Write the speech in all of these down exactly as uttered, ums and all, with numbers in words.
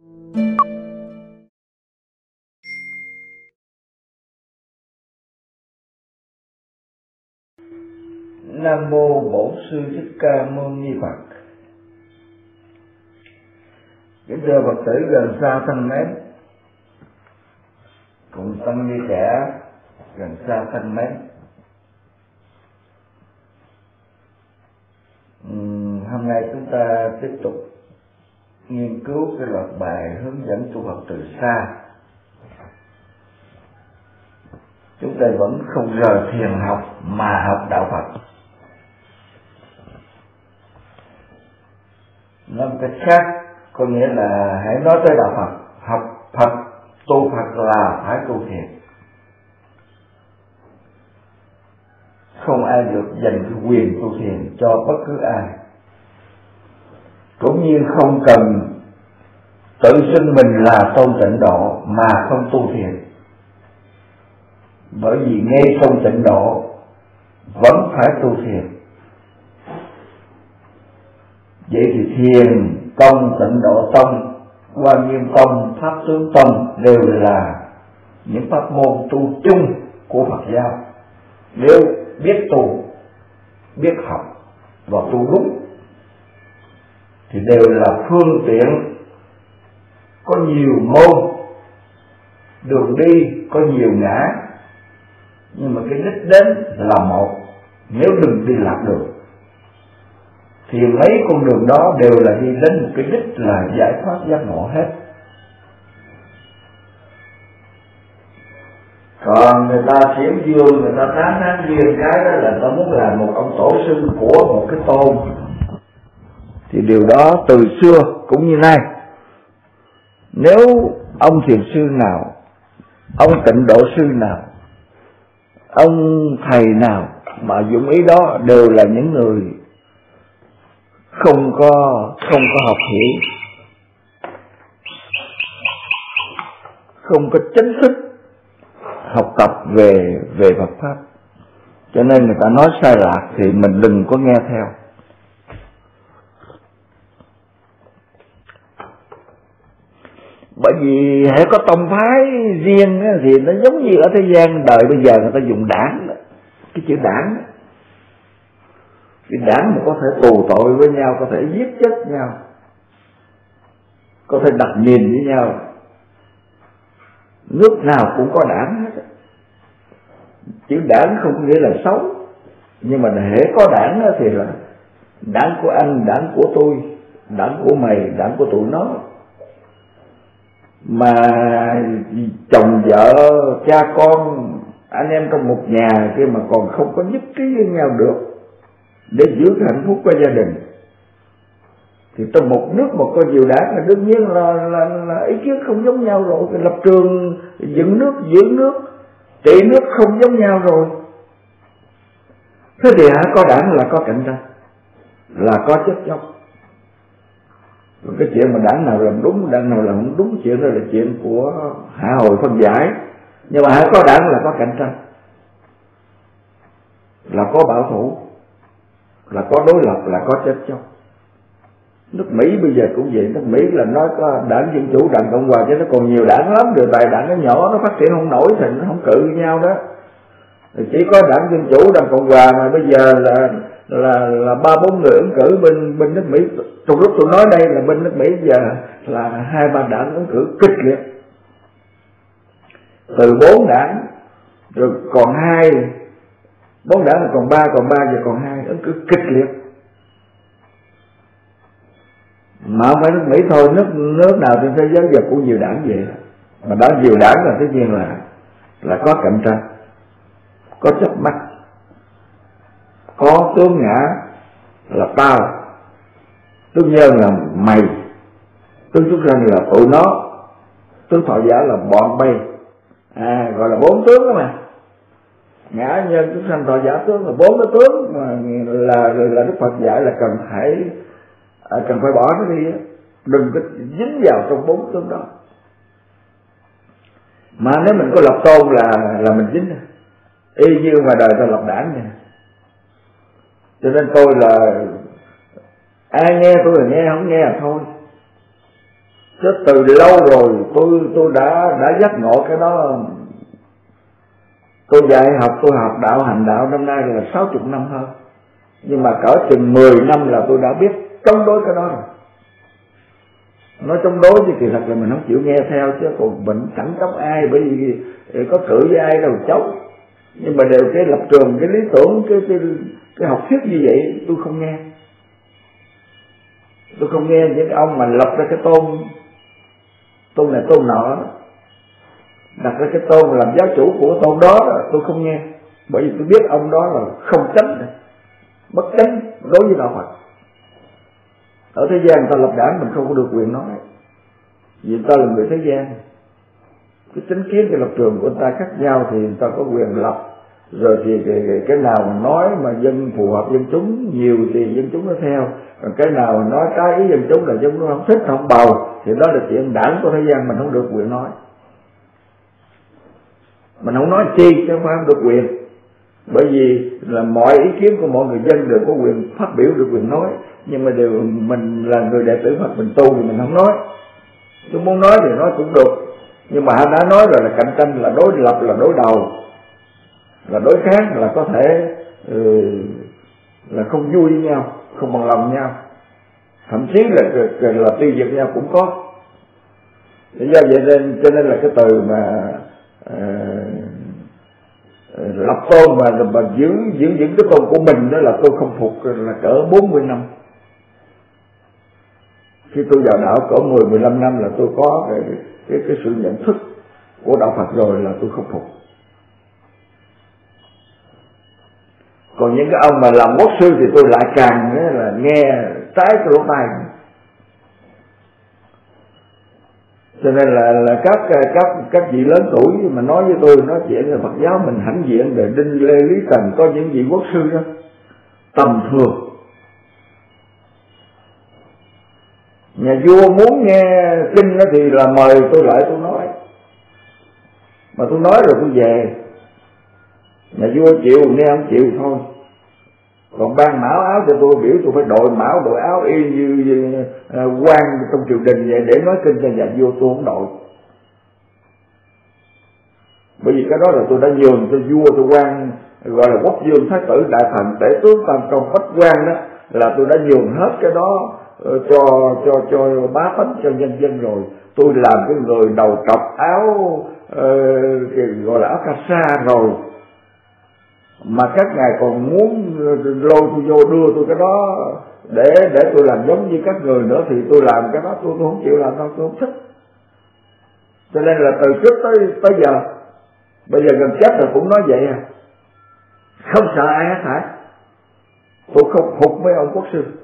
Nam mô Bổn Sư Thích Ca Mâu Ni Phật. Kính thưa Phật tử gần xa thân mến, cùng tăng ni trẻ gần xa thân mến, uhm, hôm nay chúng ta tiếp tục nghiên cứu cái loạt bài hướng dẫn tu học từ xa. Chúng ta vẫn không rời thiền học mà học đạo Phật. Nói một cách khác, có nghĩa là hãy nói tới đạo Phật, học Phật, tu Phật là phải tu thiền. Không ai được dành cái quyền tu thiền cho bất cứ ai, cũng như không cần tự xưng mình là tôn tịnh độ mà không tu thiền. Bởi vì ngay trong tịnh độ vẫn phải tu thiền. Vậy thì thiền tông, tịnh độ tông, Quan Nghiêm tông, Pháp Tướng tông đều là những pháp môn tu chung của Phật giáo. Nếu biết tu, biết học và tu đúng thì đều là phương tiện có nhiều môn, đường đi có nhiều ngã, nhưng mà cái đích đến là một. Nếu đừng đi lạc đường thì mấy con đường đó đều là đi đến một cái đích là giải thoát giác ngộ hết. Còn người ta khiếm dương, người ta tán tán riêng cái đó là ta muốn làm một ông tổ sư của một cái tôn, thì điều đó từ xưa cũng như nay. Nếu ông thiền sư nào, ông tịnh độ sư nào, ông thầy nào mà dụng ý đó đều là những người không có không có học hiểu, không có chính thức học tập về về Phật pháp, cho nên người ta nói sai lạc thì mình đừng có nghe theo. Bởi vì hễ có tông phái riêng thì nó giống như ở thế gian đời bây giờ người ta dùng đảng, cái chữ đảng, cái đảng mà có thể tù tội với nhau, có thể giết chết nhau, có thể đặt nhìn với nhau. Nước nào cũng có đảng hết. Chữ đảng không có nghĩa là xấu, nhưng mà hễ có đảng thì là đảng của anh, đảng của tôi, đảng của mày, đảng của tụi nó. Mà chồng vợ, cha con, anh em trong một nhà kia mà còn không có nhất trí với nhau được để giữ hạnh phúc của gia đình, thì trong một nước mà có nhiều đảng là đương nhiên là, là, là ý kiến không giống nhau rồi. Cái lập trường dựng nước, giữ nước, trị nước không giống nhau rồi. Thế thì hả, có đảng là có cạnh tranh, là có chết chóc. Cái chuyện mà đảng nào làm đúng, đảng nào làm không đúng, chuyện đó là chuyện của hạ hồi phân giải. Nhưng mà hãy có đảng là có cạnh tranh, là có bảo thủ, là có đối lập, là có chết chóc. Nước Mỹ bây giờ cũng vậy. Nước Mỹ là nói có đảng Dân Chủ, đảng Cộng Hòa, chứ nó còn nhiều đảng lắm. Điều tại đảng nó nhỏ, nó phát triển không nổi thì nó không cự với nhau đó. Chỉ có đảng Dân Chủ, đảng Cộng Hòa mà bây giờ là là là ba bốn người ứng cử bên bên nước Mỹ. Trong lúc tôi nói đây là bên nước Mỹ giờ là hai ba đảng ứng cử kịch liệt, từ bốn đảng rồi còn hai, bốn đảng là còn ba, còn ba giờ còn hai, ứng cử kịch liệt. Mà không phải nước Mỹ thôi, nước nước nào trên thế giới giờ cũng nhiều đảng vậy. Mà đã nhiều đảng là tất nhiên là là có cạnh tranh, có chớp mắt, có tướng ngã là tao, tướng nhân là mày, tướng xuất sanh là tụi nó, tướng thọ giả là bọn bay. À, gọi là bốn tướng đó mà. Ngã nhân xuất sanh thọ giả tướng là bốn cái tướng mà là là Đức Phật dạy là cần phải à, cần phải bỏ nó đi, đừng có dính vào trong bốn tướng đó. Mà nếu mình có lập tôn là là mình dính, y như ngoài đời ta lập đảng nè. Cho nên tôi là ai nghe tôi là nghe, không nghe là thôi. Chứ từ lâu rồi tôi tôi đã đã giác ngộ cái đó. Tôi dạy học, tôi học đạo hành đạo năm nay là sáu chục năm hơn, nhưng mà cỡ chừng mười năm là tôi đã biết chống đối cái đó rồi. Nói chống đối chứ kỳ thật là mình không chịu nghe theo, chứ còn mình chẳng chống ai, bởi vì có cự với ai đâu chống. Nhưng mà đều cái lập trường, cái lý tưởng, cái cái, cái học thuyết như vậy tôi không nghe. Tôi không nghe những ông mà lập ra cái tôn tôn này tôn nọ, đặt ra cái tôn làm giáo chủ của tôn đó, tôi không nghe. Bởi vì tôi biết ông đó là không tránh, bất chánh đối với đạo Phật. Ở thế gian người ta lập đảng mình không có được quyền nói, vì người ta là người thế gian. Cái chính kiến, cái lập trường của người ta khác nhau thì người ta có quyền lập. Rồi thì cái, cái, cái nào mà nói mà dân phù hợp dân chúng nhiều thì dân chúng nó theo, còn cái nào mà nói trái ý dân chúng là dân chúng không thích, không bầu, thì đó là chuyện đảng của thế gian, mình không được quyền nói. Mình không nói chi chứ không phải không được quyền. Bởi vì là mọi ý kiến của mọi người dân đều có quyền phát biểu, được quyền nói. Nhưng mà đều mình là người đệ tử Phật, mình tu thì mình không nói. Chúng muốn nói thì nói cũng được, nhưng mà hắn đã nói rồi là cạnh tranh, là đối lập, là đối đầu, là đối kháng, là có thể ừ, là không vui với nhau, không bằng lòng nhau, thậm chí là là tiêu diệt nhau cũng có. Lý do vậy nên cho nên là cái từ mà uh, lập tôn mà, mà giữ giữ giữ cái tôn của mình đó là tôi không phục, là cỡ bốn mươi năm. Khi tôi vào đạo cỡ mười mười lăm năm là tôi có cái, cái, cái sự nhận thức của đạo Phật rồi, là tôi không phục. Còn những cái ông mà làm quốc sư thì tôi lại càng là nghe trái cái lỗ tai. Cho nên là, là các các các vị lớn tuổi mà nói với tôi, nói chuyện là Phật giáo mình hãnh diện về Đinh Lê Lý Tần, có những vị quốc sư đó tầm thường. Nhà vua muốn nghe kinh đó thì là mời tôi lại tôi nói, mà tôi nói rồi tôi về. Nhà vua chịu nghe không chịu thôi. Còn ban mão áo cho tôi, biểu tôi phải đội mão đội áo y như, như uh, quan trong triều đình vậy để nói kinh cho nhà vua, tôi không đội. Bởi vì cái đó là tôi đã nhường cho vua, cho quan, gọi là quốc vương, thái tử, đại thần, tể tướng, tam công, bách quan đó, là tôi đã nhường hết cái đó uh, cho cho cho bá tánh, cho nhân dân rồi. Tôi làm cái người đầu trọc áo uh, gọi là áo cà sa rồi, mà các ngài còn muốn lôi tôi vô đưa tôi cái đó để để tôi làm giống như các người nữa, thì tôi làm cái đó tôi, tôi không chịu làm đâu, tôi không thích. Cho nên là từ trước tới tới giờ, bây giờ gần chết rồi cũng nói vậy à, không sợ ai hết hả? Tôi không phục mấy ông quốc sư.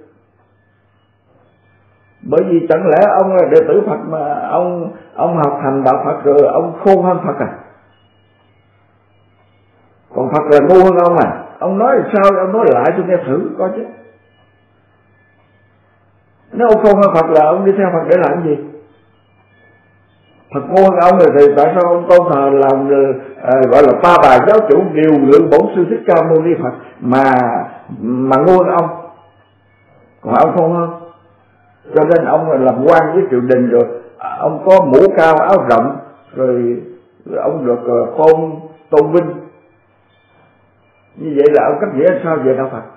Bởi vì chẳng lẽ ông là đệ tử Phật mà ông ông học hành đạo Phật rồi ông khôn hơn Phật à? Còn Phật là ngu hơn ông à? Ông nói sao ông nói lại tôi nghe thử coi chứ. Nếu ông khôn hơn Phật là ông đi theo Phật để làm gì? Phật ngu hơn ông rồi thì tại sao ông tôn thờ làm à, gọi là ba bà giáo chủ điều lượng bổn sư Thích Ca Mâu Ni Phật mà mà ngu hơn ông? Còn ông khôn hơn. Cho nên ông là làm quan với triều đình rồi, ông có mũ cao áo rộng rồi, rồi ông được uh, tôn tôn vinh. Như vậy là ông cách nghĩa sao về đạo Phật?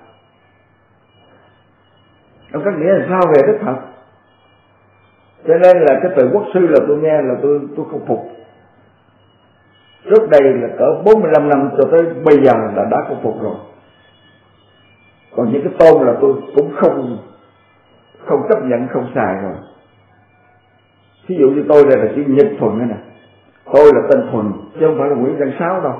Ông cách nghĩa là sao về Đức Phật? Cho nên là cái từ quốc sư là tôi nghe là tôi tôi không phục. Trước đây là cỡ bốn mươi lăm năm cho tới bây giờ là đã không phục rồi. Còn những cái tôn là tôi cũng không không chấp nhận, không xài rồi. Ví dụ như tôi đây là chữ Nhật Thuần này nè, tôi là tên Thuần chứ không phải là Nguyễn Văn Sáu đâu.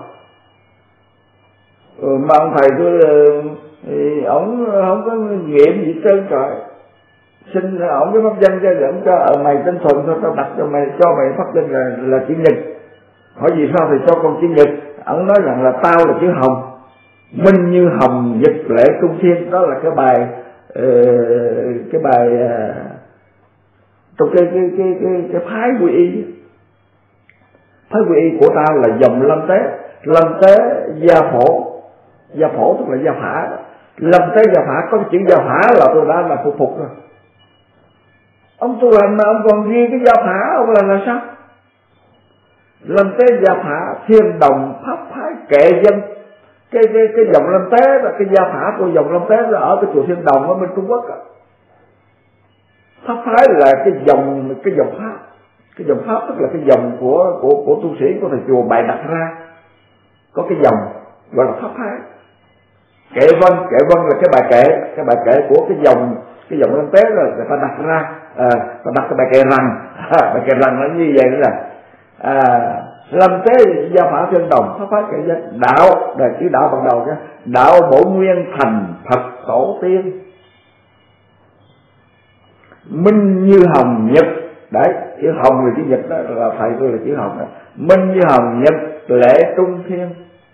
Ừ, mà ông thầy tôi thì ổng không có nghiệm gì trơn trời, xin ổng cái pháp danh cho ổng cho ở mày tên Thuần thôi, tao đặt cho mày, cho mày pháp danh là là chữ Nhật. Hỏi vì sao thì cho con chữ Nhật? Ổng nói rằng là tao là chữ Hồng, minh như hồng nhật lễ trung thiên. Đó là cái bài uh, cái bài uh, trong cái cái cái cái, cái phái quy y. Phái quy y của tao là dòng Lâm Tế, Lâm Tế Gia Phổ. Gia Phổ tức là Gia Phả. Lâm Tế Gia Phả, có chữ Gia Phả là tôi đã là phục phục rồi. Ông tu hành mà ông còn ghi cái gia phả, ông là là sao? Lâm tế gia phả, thiên đồng pháp phái kệ dân. Cái cái cái dòng Lâm tế là cái gia phả của dòng Lâm tế là ở cái chùa Thiên Đồng ở bên Trung Quốc á. Pháp phái là cái dòng cái dòng pháp, cái dòng pháp tức là cái dòng của của của tu sĩ của thầy chùa bày đặt ra, có cái dòng gọi là pháp phái. Kệ vân, kệ vân là cái bài kệ, cái bài kệ của cái dòng cái dòng Lâm tế là người ta đặt ra, à, ta đặt cái bài kệ rằng, à, bài kệ rằng nó như vậy nữa là à, Lâm tế gia phả thiên đồng pháp phái kệ dân. Đạo là chữ đạo ban đầu chứ, đạo bổ nguyên thành Phật tổ tiên. Minh như hồng nhật, đấy chữ hồng là chữ nhật đó, là thầy tôi là chữ hồng đó. Minh như hồng nhật lễ trung thiên,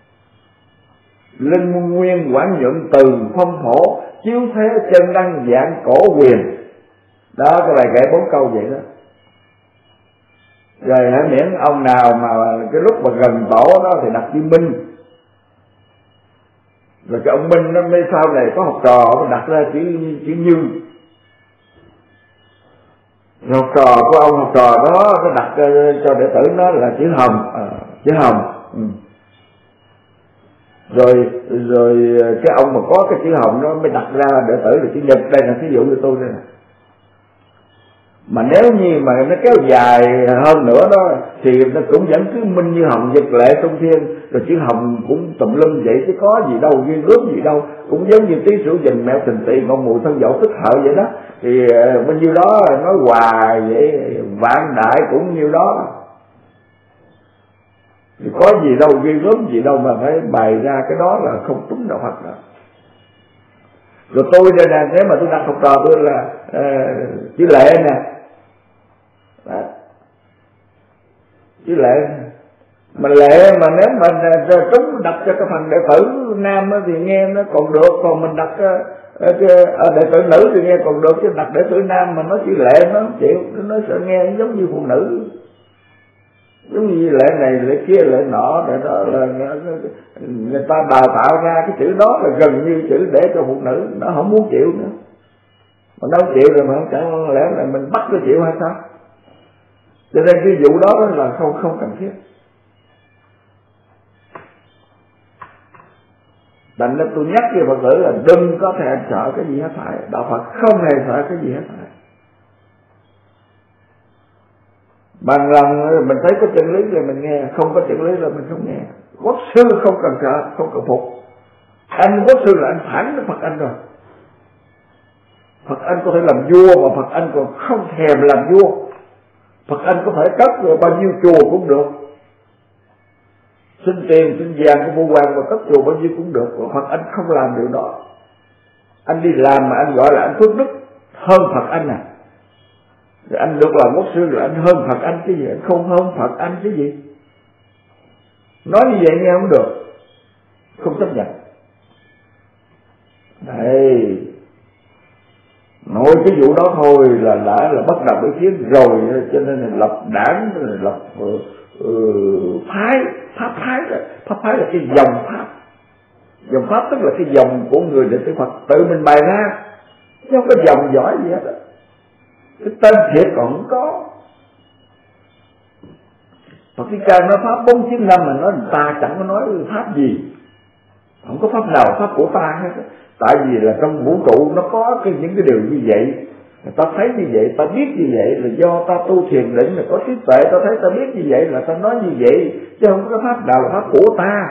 linh nguyên quảng nhuận từ phong thổ, chiếu thế chân đăng dạng cổ quyền. Đó cái bài kệ bốn câu vậy đó. Rồi hãy miễn ông nào mà cái lúc mà gần tổ đó thì đặt chữ Minh. Rồi cái ông Minh nó mới sau này có học trò nó đặt ra chữ chữ Như. Rồi học trò của ông học trò đó nó đặt cho đệ tử nó là chữ Hồng, à, chữ Hồng. Ừ. Rồi rồi cái ông mà có cái chữ Hồng nó mới đặt ra đệ tử là chữ Nhật. Đây là ví dụ của tôi đây nè. Mà nếu như mà nó kéo dài hơn nữa đó thì nó cũng vẫn cứ Minh như hồng nhật lệ trung thiên, rồi chữ Hồng cũng tùm lum vậy chứ có gì đâu ghi gớm gì đâu, cũng giống như tí sửu dình mẹo tình tỳ ngọn mùi thân dậu tức hợi vậy đó. Thì bao nhiêu đó nói hoài vậy, vạn đại cũng nhiêu đó, thì có gì đâu ghi gớm gì đâu mà phải bày ra cái đó là không đúng đạo Phật đó. Rồi tôi đây nè, nếu mà tôi đặt học trò tôi là uh, chữ lệ nè, đó. Chữ lệ mà lệ mà nếu mà chúng đặt cho cái phần đệ tử nam thì nghe nó còn được, còn mình đặt uh, đệ tử nữ thì nghe còn được, chứ đặt đệ tử nam mà nói chữ lệ nó không chịu, nó sợ nghe giống như phụ nữ, giống như lệ này lệ kia lệ nọ, để đó là người ta đào tạo ra cái chữ đó là gần như chữ để cho phụ nữ, nó không muốn chịu nữa. Mà nó không chịu rồi mà chẳng lẽ là mình bắt nó chịu hay sao? Cho nên cái vụ đó là không không cần thiết. Thành ra tôi nhắc với Phật tử là đừng có thể sợ cái gì hết thảy, đạo Phật không hề sợ cái gì hết thảy. Bằng lòng mình thấy có chân lý rồi mình nghe, không có chân lý là mình không nghe. Quốc sư không cần sợ, không cần phục. Anh quốc sư là anh phản với Phật anh rồi. Phật anh có thể làm vua mà Phật anh còn không thèm làm vua. Phật anh có thể cất rồi bao nhiêu chùa cũng được, xin tiền xin vàng của vua hoàng mà cất chùa bao nhiêu cũng được, còn Phật anh không làm điều đó. Anh đi làm mà anh gọi là anh phước đức hơn Phật anh à? Rồi anh được làm quốc sư là anh hơn Phật anh cái gì? Anh không hơn Phật anh cái gì? Nói như vậy nghe không được, không chấp nhận. Đây, nói cái vụ đó thôi là đã là bắt đầu với chiến rồi, cho nên là lập đảng, lập uh, uh, phái, pháp phái là pháp phái là cái dòng pháp, dòng pháp tức là cái dòng của người đệ tử Phật tự mình bày ra, chứ không có dòng giỏi gì hết á. Cái tên thiệt còn không có. Phật Thích Ca nói pháp bốn chín năm mà nói người ta chẳng có nói pháp gì, không có pháp nào pháp của ta hết. Tại vì là trong vũ trụ nó có cái những cái điều như vậy, người ta thấy như vậy, ta biết như vậy là do ta tu thiền định là có trí tuệ, ta thấy ta biết như vậy là ta nói như vậy, chứ không có pháp nào là pháp của ta.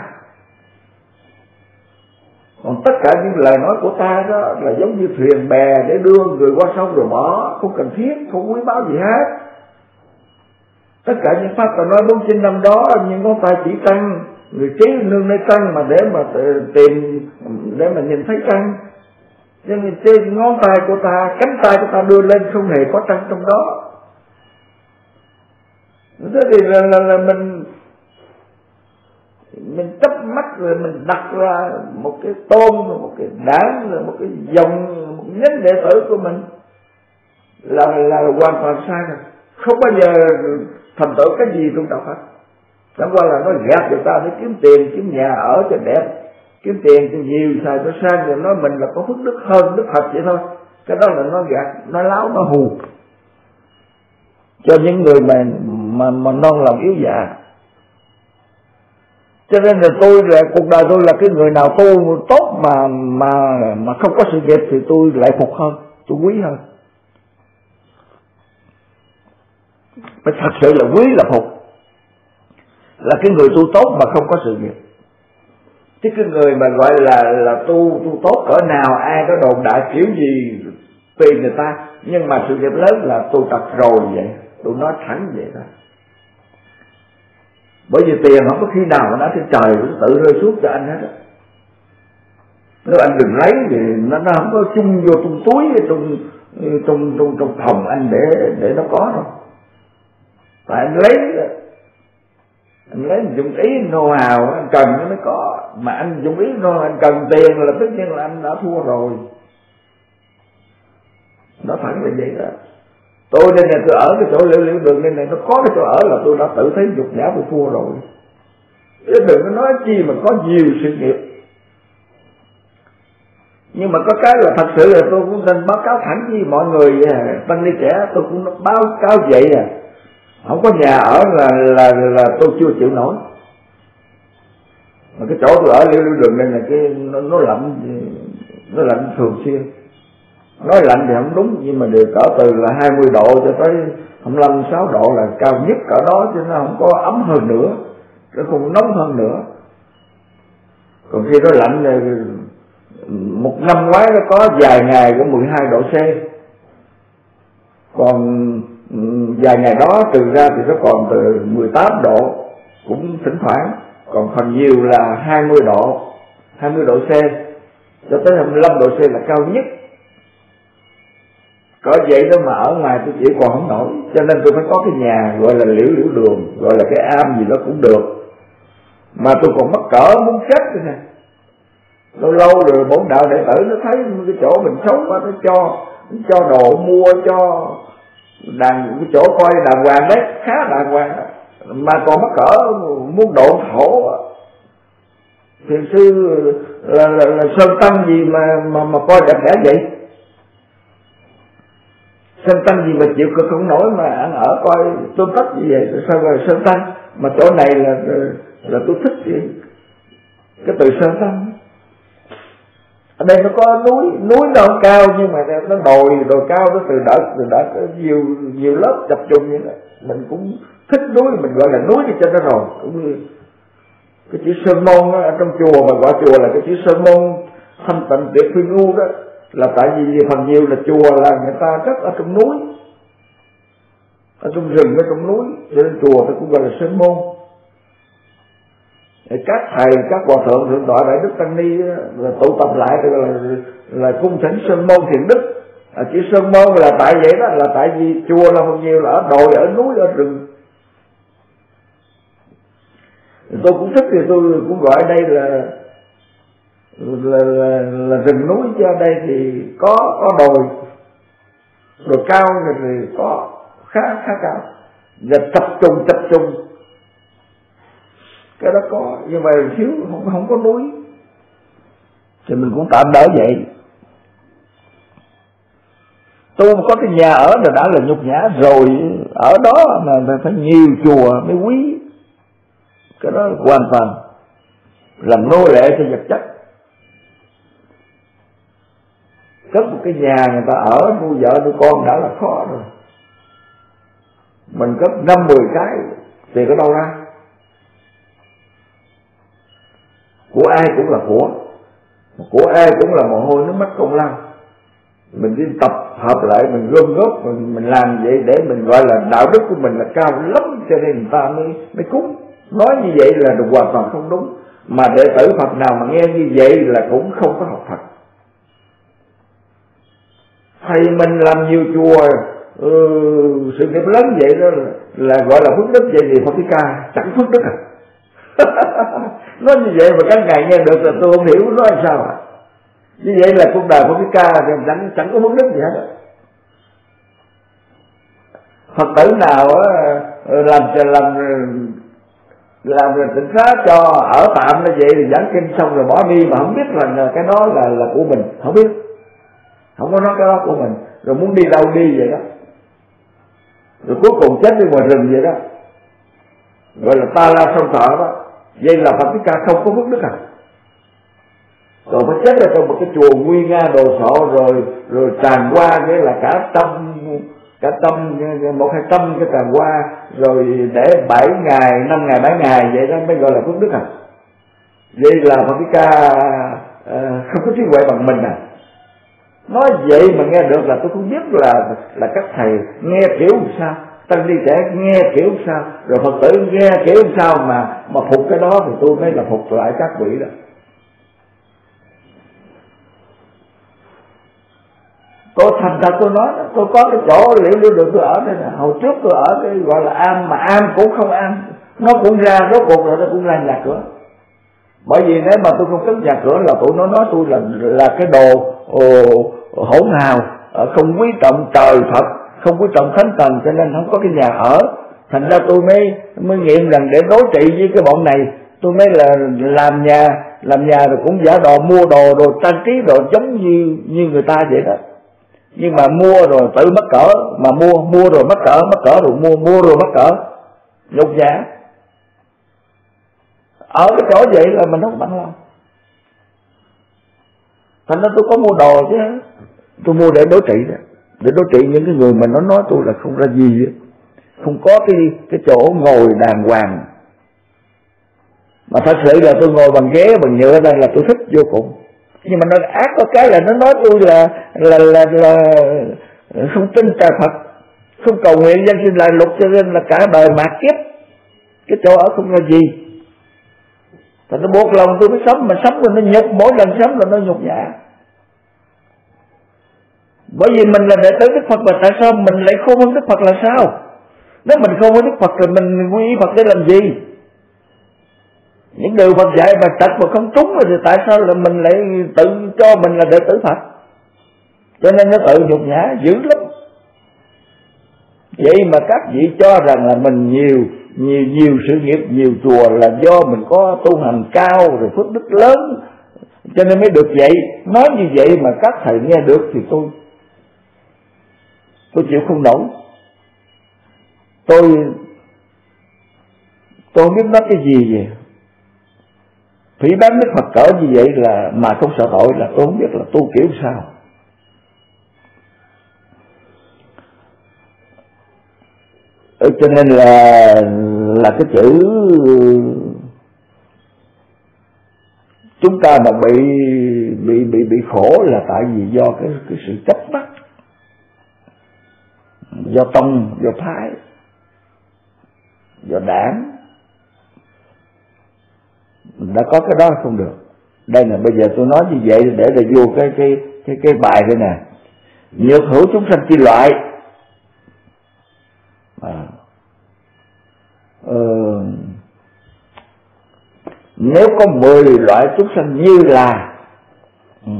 Còn tất cả những lời nói của ta đó là giống như thuyền bè để đưa người qua sông rồi bỏ, không cần thiết, không quý báu gì hết. Tất cả những pháp ta nói bốn chín năm đó, những ngón tay chỉ tăng, người trí nương nơi trăng mà để mà tìm, để mà nhìn thấy trăng. Cho nên trên ngón tay của ta, cánh tay của ta đưa lên không hề có trăng trong đó. Thế thì là, là, là mình mình chấp mắt rồi mình đặt ra một cái tôn, một cái đảng, một cái dòng, một nhánh đệ tử của mình là là hoàn toàn sai rồi. Không bao giờ thành tựu cái gì trong đạo Phật. Chẳng qua là nó gạt người ta để kiếm tiền, kiếm nhà ở cho đẹp, kiếm tiền cho nhiều, xài cho sang, rồi nói mình là có phước đức hơn Đức Phật vậy thôi. Cái đó là nó gạt, nó láo, nó hù. cho những người mà mà mà non lòng yếu dạ. Cho nên là tôi là cuộc đời tôi là cái người nào tu tốt mà mà mà không có sự nghiệp thì tôi lại phục hơn, tôi quý hơn. Phải thật sự là quý là phục, là cái người tu tốt mà không có sự nghiệp. Chứ cái người mà gọi là là tu tu tốt cỡ nào, ai có đồn đại kiểu gì tùy người ta, nhưng mà sự nghiệp lớn là tu tập rồi vậy, tôi nói thẳng vậy đó. Bởi vì tiền không có khi nào mà nó trên trời nó tự rơi xuống cho anh hết. Nếu anh đừng lấy thì nó, nó không có chung vô trong túi, trong trong trong trong phòng anh để để nó có đâu. Tại anh lấy anh lấy anh dụng ý nô hào, anh cần nó mới có. Mà anh dụng ý nô anh cần tiền là tất nhiên là anh đã thua rồi. Nó thẳng là vậy đó. Tôi nên là tôi ở cái chỗ liễu liễu đường nên này, nó có cái chỗ ở là tôi đã tự thấy nhục nhã tôi thua rồi. Chứ đừng có nói chi mà có nhiều sự nghiệp. Nhưng mà có cái là thật sự là tôi cũng nên báo cáo thẳng với mọi người, tăng ni trẻ tôi cũng báo cáo vậy à. Không có nhà ở là là là tôi chưa chịu nổi. Mà cái chỗ tôi ở liễu liễu đường nên là cái nó, nó lạnh, nó lạnh thường xuyên. Nói lạnh thì không đúng, nhưng mà đều cỡ từ là hai mươi độ cho tới hai mươi lăm, sáu độ là cao nhất cỡ đó, chứ nó không có ấm hơn nữa, nó không nóng hơn nữa. Còn khi nó lạnh thì một năm ngoái nó có vài ngày có mười hai độ C, còn vài ngày đó trừ ra thì nó còn từ mười tám độ, cũng thỉnh thoảng, còn phần nhiều là hai mươi độ, hai mươi độ C cho tới hai mươi lăm độ C là cao nhất. Có vậy đó mà ở ngoài tôi chỉ còn không nổi, cho nên tôi phải có cái nhà gọi là liễu liễu đường, gọi là cái am gì đó cũng được. Mà tôi còn mắc cỡ muốn chết rồi nè. Lâu lâu rồi bổn đạo đệ tử nó thấy cái chỗ mình xấu quá, nó cho nó cho đồ mua, cho đàn cái chỗ coi đàng hoàng đấy, khá đàng hoàng đó. Mà còn mắc cỡ muốn độ thổ. Thiền sư là, là, là sơn tâm gì mà mà mà coi đẹp đẽ vậy? Sơn tăng gì mà chịu cực không nổi mà ăn ở coi tôn tất như vậy, sao rồi sơn tăng? Mà chỗ này là là tôi thích cái, cái từ sơn tăng. Ở đây nó có núi, núi nó không cao nhưng mà nó đồi, đồi cao nó từ đợt, từ đợt nhiều nhiều lớp chập trùng như vậy. Mình cũng thích núi, mình gọi là núi đi cho nó rồi. Cũng như cái chữ Sơn Môn ở trong chùa mà gọi chùa là cái chữ Sơn Môn thanh tịnh tuyệt phi ngu đó, là tại vì phần nhiều là chùa là người ta cất ở trong núi, ở trong rừng, ở trong núi, cho nên chùa thì cũng gọi là Sơn Môn. Các thầy, các hòa thượng, thượng tọa đại đức tăng ni là tụ tập lại thì là, là cung thỉnh Sơn Môn thiền đức. À, chữ Sơn Môn là tại vậy đó, là tại vì chùa là phần nhiều là ở đồi, ở núi, ở rừng. Tôi cũng thích thì tôi cũng gọi đây là là, là, là rừng núi, chứ ở đây thì có có đồi, đồi cao thì có khá khá cao, và tập trung tập trung cái đó có, nhưng mà thiếu không không có núi, thì mình cũng tạm đỡ vậy. Tôi có cái nhà ở là đã là nhục nhã rồi, ở đó mà phải nhiều chùa mới quý, cái đó hoàn toàn làm nô lệ cho vật chất. Cất một cái nhà người ta ở nuôi vợ nuôi con đã là khó rồi, mình cất năm mười cái thì có đâu ra? Của ai cũng là của, của ai cũng là mồ hôi nước mắt công lao. Mình đi tập hợp lại, mình gom góp, mình, mình làm vậy để mình gọi là đạo đức của mình là cao lắm, cho nên người ta mới mới cúng. Nói như vậy là hoàn toàn không đúng. Mà đệ tử Phật nào mà nghe như vậy là cũng không có học Phật. Thầy mình làm nhiều chùa, ừ, sự nghiệp lớn vậy đó là, là gọi là phước đức, vậy thì Phật Thích Ca chẳng phước đức à? Nói như vậy mà các ngài nghe được là tôi không hiểu nói làm sao à? Như vậy là cuộc đời Phật Thích Ca thì chẳng, chẳng có phước đức gì hết. Phật tử nào á, làm làm làm tỉnh xá cho ở tạm như vậy thì giảng kinh xong rồi bỏ đi mà không biết là cái đó là là của mình, không biết, không có nói cái đó của mình, rồi muốn đi đâu đi vậy đó. rồi cuối cùng chết đi ngoài rừng vậy đó, gọi là ta la sông thọ đó. Vậy là Phật Thích Ca không có phước đức à? Rồi phải chết ở trong một cái chùa nguy nga đồ sộ, rồi rồi tràn qua, nghĩa là cả trăm cả trăm một hai trăm cái tràn qua, rồi để bảy ngày năm ngày bảy ngày vậy đó mới gọi là phước đức à? Vậy là Phật Thích Ca uh, không có trí huệ bằng mình à? Nói vậy mà nghe được là tôi không biết là là các thầy nghe kiểu sao, tăng ni trẻ nghe kiểu sao, rồi Phật tử nghe kiểu sao mà mà phục cái đó, thì tôi mới là phục lại các vị đó. Tôi thành thật tôi nói, tôi có cái chỗ liễu liễu đường tôi ở đây nè. Hồi trước tôi ở cái gọi là am, mà am cũng không am, nó cũng ra rốt cuộc rồi nó cũng ra nhà cửa. Bởi vì nếu mà tôi không cất nhà cửa là tụi nó nói tôi là là cái đồ ồ, hỗn hào, không quý trọng trời Phật, không quý trọng thánh thần, cho nên không có cái nhà ở. Thành ra tôi mới mới nghiệm rằng để đối trị với cái bọn này, tôi mới là làm nhà làm nhà rồi cũng giả đò mua đồ rồi trang trí đồ giống như như người ta vậy đó. Nhưng mà mua rồi tự mất cỡ, mà mua mua rồi mất cỡ, mất cỡ rồi mua mua rồi mất cỡ, nhục nhã. Ở cái chỗ vậy là mình không bằng lòng. Thành ra tôi có mua đồ chứ, tôi mua để đối trị đó, để đối trị những cái người mà nó nói tôi là không ra gì đó, không có cái cái chỗ ngồi đàng hoàng. Mà thật sự là tôi ngồi bằng ghế bằng nhựa đây là tôi thích vô cùng. Nhưng mà nó ác có cái là nó nói tôi là là là, là không tin trời Phật, không cầu nguyện dân sinh lại lục, cho nên là cả đời mạt kiếp cái chỗ ở không là gì. Thì nó buộc lòng tôi mới sống, mà sống rồi nó nhục, mỗi lần sống là nó nhục nhã. Bởi vì mình là đệ tử Đức Phật, mà tại sao mình lại khôn hơn Đức Phật là sao? Nếu mình khôn hơn Đức Phật thì mình quy y Phật để làm gì? Những điều Phật dạy mà trật mà không trúng rồi thì tại sao là mình lại tự cho mình là đệ tử Phật? Cho nên nó tự nhục nhã dữ lắm. Vậy mà các vị cho rằng là mình nhiều nhiều nhiều sự nghiệp, nhiều chùa là do mình có tu hành cao rồi phước đức lớn, cho nên mới được vậy. Nói như vậy mà các thầy nghe được thì tôi tôi chịu không nổi. Tôi tôi không biết nói cái gì vậy. Phỉ báng Đức Phật cỡ như vậy là mà không sợ tội là tôi không biết là tu kiểu sao. Ừ, cho nên là là cái chữ chúng ta mà bị bị bị bị khổ là tại vì do cái cái sự chấp mắc, do tông, do phái, do đảng. Đã có cái đó không được. Đây là bây giờ tôi nói như vậy để để vô cái cái cái cái bài đây nè. Nhược hữu chúng sanh chi loại. À, ờ, nếu có mười loại chúng sanh như là ừ,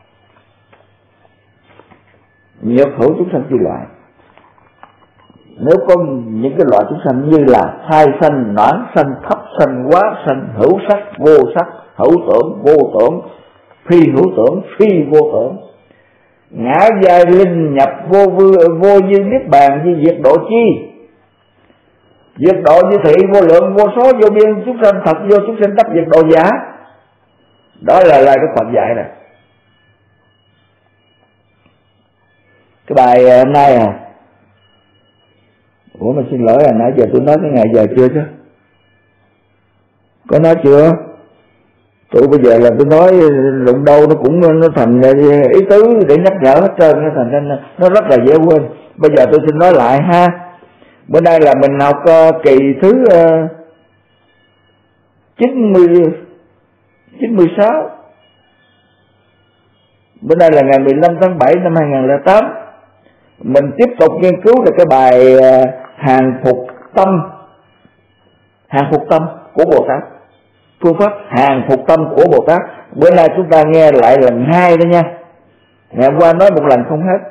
nhược hữu chúng sanh chi loại. Nếu có những cái loại chúng sanh như là thai sanh, noãn sanh, thấp sanh, quá sanh, hữu sắc, vô sắc, hữu tưởng, vô tưởng, phi hữu tưởng, phi vô tưởng, ngã giai linh nhập vô vô, vô như niết bàn như diệt độ chi. Diệt độ như thị vô lượng vô số vô biên chúng sanh thật vô chúng sanh đắc diệt độ giả. Đó là là cái Phật dạy nè. Cái bài hôm nay à, ủa mà xin lỗi à, nãy giờ tôi nói cái ngày giờ chưa chứ? Có nói chưa? Tôi bây giờ là tôi nói đụng đâu nó cũng nó thành ý tứ để nhắc nhở hết trơn, nó thành ra nó rất là dễ quên. Bây giờ tôi xin nói lại ha. Bữa nay là mình học uh, kỳ thứ uh, chín mươi chín mươi sáu. Bữa nay là ngày mười lăm tháng bảy năm hai nghìn lẻ tám. Mình tiếp tục nghiên cứu được cái bài uh, hàng phục tâm, hàng phục tâm của Bồ Tát, phương pháp hàng phục tâm của Bồ Tát. Bữa nay chúng ta nghe lại lần hai đó nha. Ngày hôm qua nói một lần không hết,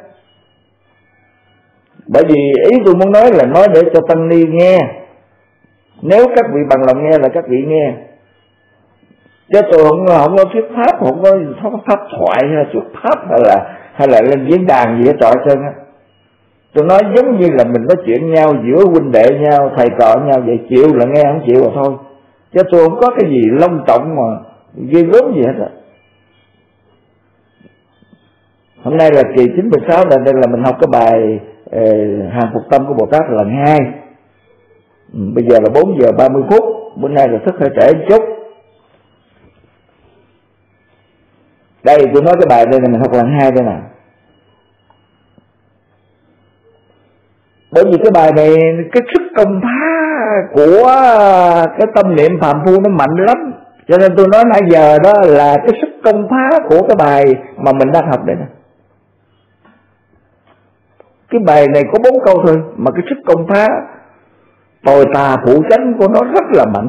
bởi vì ý tôi muốn nói là nói để cho tăng ni nghe. Nếu các vị bằng lòng nghe là các vị nghe, chứ tôi không không có thuyết pháp, không có pháp thoại hay là thuyết pháp hay là hay là lên diễn đàn gì hết trọi trơn á. Tôi nói giống như là mình nói chuyện nhau giữa huynh đệ nhau, thầy trò nhau vậy, chịu là nghe, không chịu là thôi. Chứ tôi không có cái gì long trọng mà ghê gớm gì hết á. Hôm nay là kỳ chín mươi sáu, là đây là mình học cái bài uh, hàng phục tâm của Bồ Tát lần hai. Ừ, bây giờ là bốn giờ ba mươi phút, bữa nay là thức hơi trễ một chút. Đây tôi nói cái bài đây là mình học lần hai đây nè. Bởi vì cái bài này cái sức công phá của cái tâm niệm phàm phu nó mạnh lắm, cho nên tôi nói nãy giờ đó là cái sức công phá của cái bài mà mình đang học đây nè. Cái bài này có bốn câu thôi mà cái sức công phá tồi tà phụ chánh của nó rất là mạnh.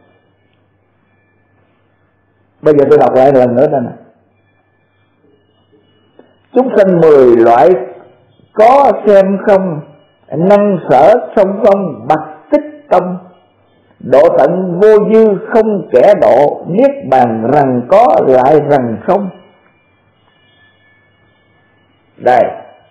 Bây giờ tôi đọc lại lần nữa đây nè. Chúng sanh mười loại có xem không, năng sở song song bạch tích tâm, độ tận vô dư không kẻ độ, niết bàn rằng có lại rằng không. Đây,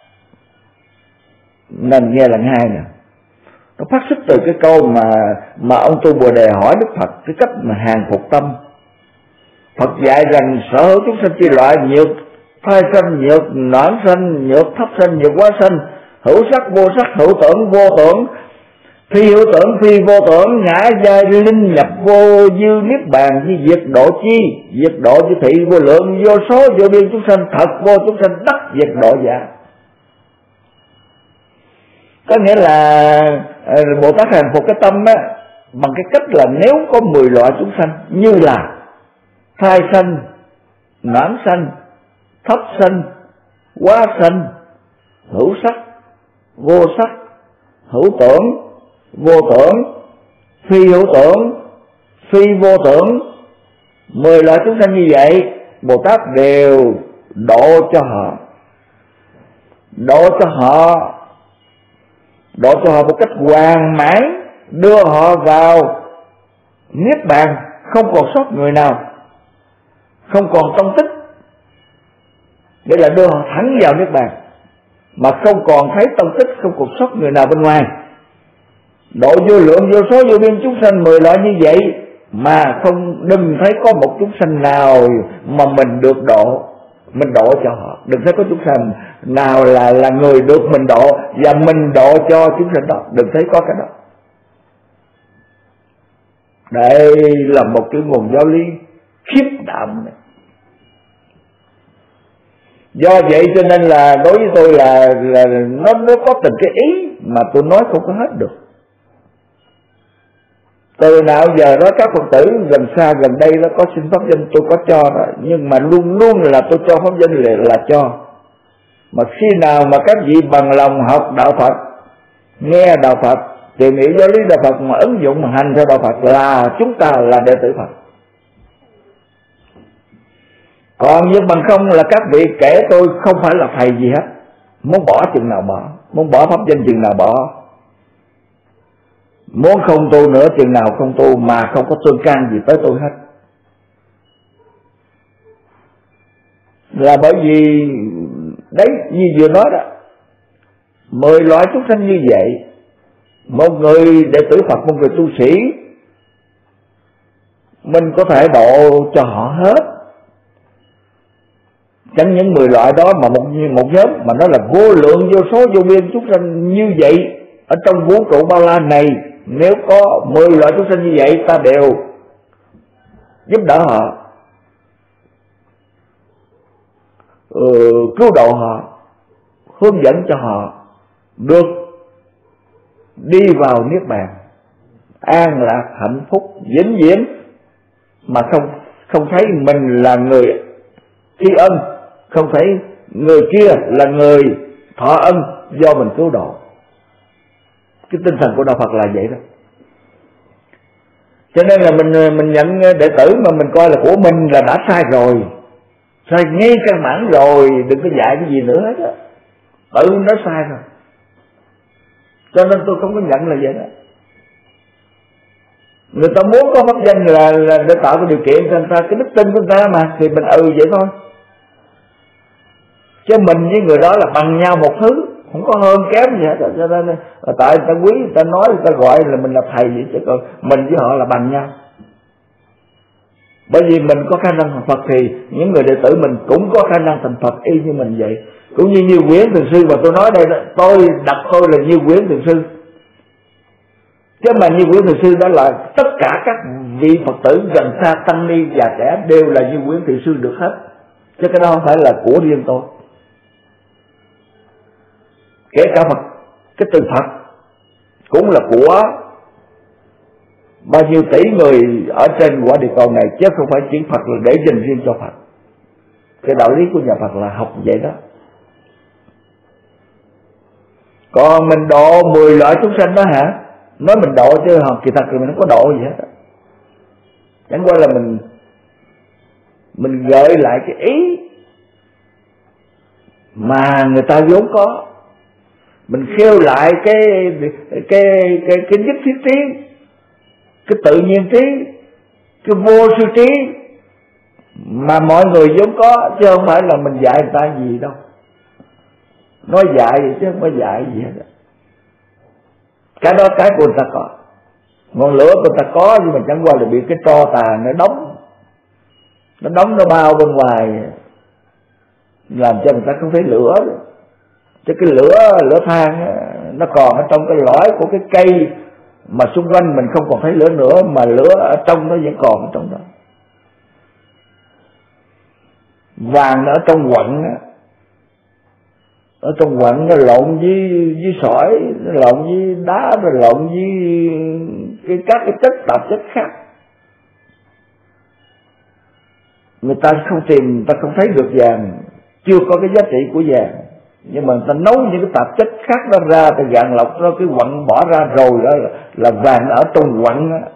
nên nghe lần hai nè. Nó phát xuất từ cái câu mà mà ông Tu Bồ Đề hỏi Đức Phật cái cách mà hàng phục tâm. Phật dạy rằng sở hữu chúng sanh chi loại, nhược thai sanh, nhược noãn sanh, nhược thấp sanh, nhược quá sanh, hữu sắc vô sắc, hữu tưởng vô tưởng, phi hữu tưởng phi vô tưởng, ngã giai linh nhập vô dư niết bàn, như diệt độ chi, diệt độ như thị vô lượng, vô số vô biên chúng sanh, thật vô chúng sanh, đắc diệt độ giả. Có nghĩa là Bồ Tát hàng phục cái tâm á bằng cái cách là nếu có mười loại chúng sanh như là thai sanh, noãn sanh, thấp sanh, quá sanh, hữu sắc, vô sắc, hữu tưởng, vô tưởng, phi hữu tưởng, phi vô tưởng, mười loại chúng sanh như vậy Bồ Tát đều độ cho họ, độ cho họ, độ cho họ một cách hoàn mãn, đưa họ vào niết bàn, không còn sót người nào, không còn tông tích, để là đưa họ thẳng vào niết bàn mà không còn thấy tông tích, không còn sót người nào bên ngoài. Độ vô lượng vô số vô biên chúng sanh mười loại như vậy mà không đừng thấy có một chúng sanh nào mà mình được độ, mình độ cho họ. Đừng thấy có chúng sanh nào là là người được mình độ và mình độ cho chúng sanh đó, đừng thấy có cái đó. Đây là một cái nguồn giáo lý khiếp đảm này. Do vậy cho nên là đối với tôi là, là nó, nó có từng cái ý mà tôi nói không có hết được. Từ nào giờ đó các Phật tử gần xa gần đây nó có xin pháp danh tôi có cho đó, nhưng mà luôn luôn là tôi cho pháp danh là, là cho. Mà khi nào mà các vị bằng lòng học đạo Phật, nghe đạo Phật, tìm hiểu giáo lý đạo Phật mà ứng dụng mà hành theo đạo Phật là chúng ta là đệ tử Phật. Còn nhưng bằng không là các vị kể tôi không phải là thầy gì hết, muốn bỏ chừng nào bỏ, muốn bỏ pháp danh chừng nào bỏ, muốn không tu nữa chừng nào không tu, mà không có tương can gì tới tôi hết. Là bởi vì đấy như vừa nói đó, mười loại chúng sanh như vậy, một người đệ tử Phật, một người tu sĩ, mình có thể độ cho họ hết. Chẳng những mười loại đó mà một một nhóm mà nó là vô lượng vô số vô biên chúng sanh như vậy ở trong vũ trụ bao la này, nếu có mười loại chúng sanh như vậy ta đều giúp đỡ họ, ừ, cứu độ họ, hướng dẫn cho họ được đi vào niết bàn an lạc hạnh phúc vĩnh viễn, mà không không thấy mình là người tri ân, không thấy người kia là người thọ ân do mình cứu độ. Cái tinh thần của đạo Phật là vậy đó. Cho nên là mình mình nhận đệ tử mà mình coi là của mình là đã sai rồi, sai ngay căn bản rồi, đừng có dạy cái gì nữa hết á, tự nó sai rồi. Cho nên tôi không có nhận là vậy đó. Người ta muốn có pháp danh là, là để tạo cái điều kiện cho người ta, cái đức tin của người ta mà, thì mình ừ vậy thôi. Chứ mình với người đó là bằng nhau một thứ, không có hơn kém gì hết. Cho nên tại người ta quý, người ta nói, người ta gọi là mình là thầy vậy, chứ còn mình với họ là bằng nhau. Bởi vì mình có khả năng thành Phật thì những người đệ tử mình cũng có khả năng thành Phật y như mình vậy. Cũng như Như Quyển Thiền Sư mà tôi nói đây, tôi đặt tôi là Như Quyển Thiền Sư, chứ mà Như Quyển Thiền Sư đó là tất cả các vị Phật tử gần xa, tăng ni già trẻ đều là Như Quyển Thiền Sư được hết, chứ cái đó không phải là của riêng tôi. Kể cả Phật, cái từ Phật cũng là của bao nhiêu tỷ người ở trên quả địa cầu này, chứ không phải chỉ Phật là để dành riêng cho Phật. Cái đạo lý của nhà Phật là học vậy đó. Còn mình độ mười loại chúng sanh đó hả? Nói mình độ chứ học kỳ thật thì mình không có độ gì hết. Chẳng qua là mình Mình gợi lại cái ý mà người ta vốn có, mình khêu lại cái cái cái cái, cái nhất thiết trí, cái tự nhiên trí, cái vô sư trí mà mọi người vốn có, chứ không phải là mình dạy người ta gì đâu. Nói dạy chứ không có dạy gì hết. Cái đó cái của người ta có, ngọn lửa của người ta có, nhưng mà chẳng qua là bị cái tro tàn nó đóng, nó đóng nó bao bên ngoài, làm cho người ta không thấy lửa. Chứ cái lửa lửa than nó còn ở trong cái lõi của cái cây mà xung quanh mình không còn thấy lửa nữa, mà lửa ở trong nó vẫn còn ở trong đó. Vàng nó ở trong quặng á, ở trong quặng nó lộn với với sỏi, nó lộn với đá, rồi lộn với cái các cái chất tạp chất khác. Người ta không tìm, người ta không thấy được vàng, chưa có cái giá trị của vàng, nhưng mà người ta nấu những cái tạp chất khác đó ra, ta gạn lọc nó, cái quặng bỏ ra rồi đó là, là vàng ở trong quặng đó.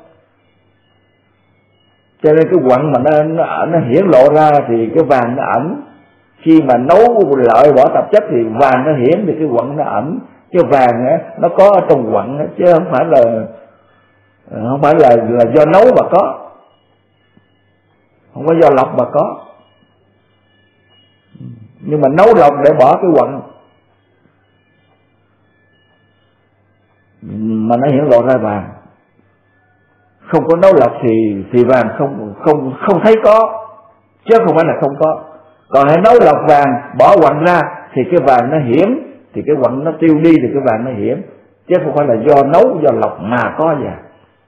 Cho nên cái quặng mà nó, nó, nó hiển lộ ra thì cái vàng nó ẩn. Khi mà nấu loại bỏ tạp chất thì vàng nó hiển thì cái quặng nó ẩn. Chứ vàng á, nó có ở trong quặng á, chứ không phải là không phải là, là do nấu mà có, không có do lọc mà có. Nhưng mà nấu lọc để bỏ cái quặng mà nó hiển lộ ra vàng. Không có nấu lọc thì thì vàng không không không thấy có, chứ không phải là không có. Còn hãy nấu lọc vàng, bỏ quặng ra thì cái vàng nó hiển, thì cái quặng nó tiêu đi thì cái vàng nó hiển, chứ không phải là do nấu do lọc mà có vàng.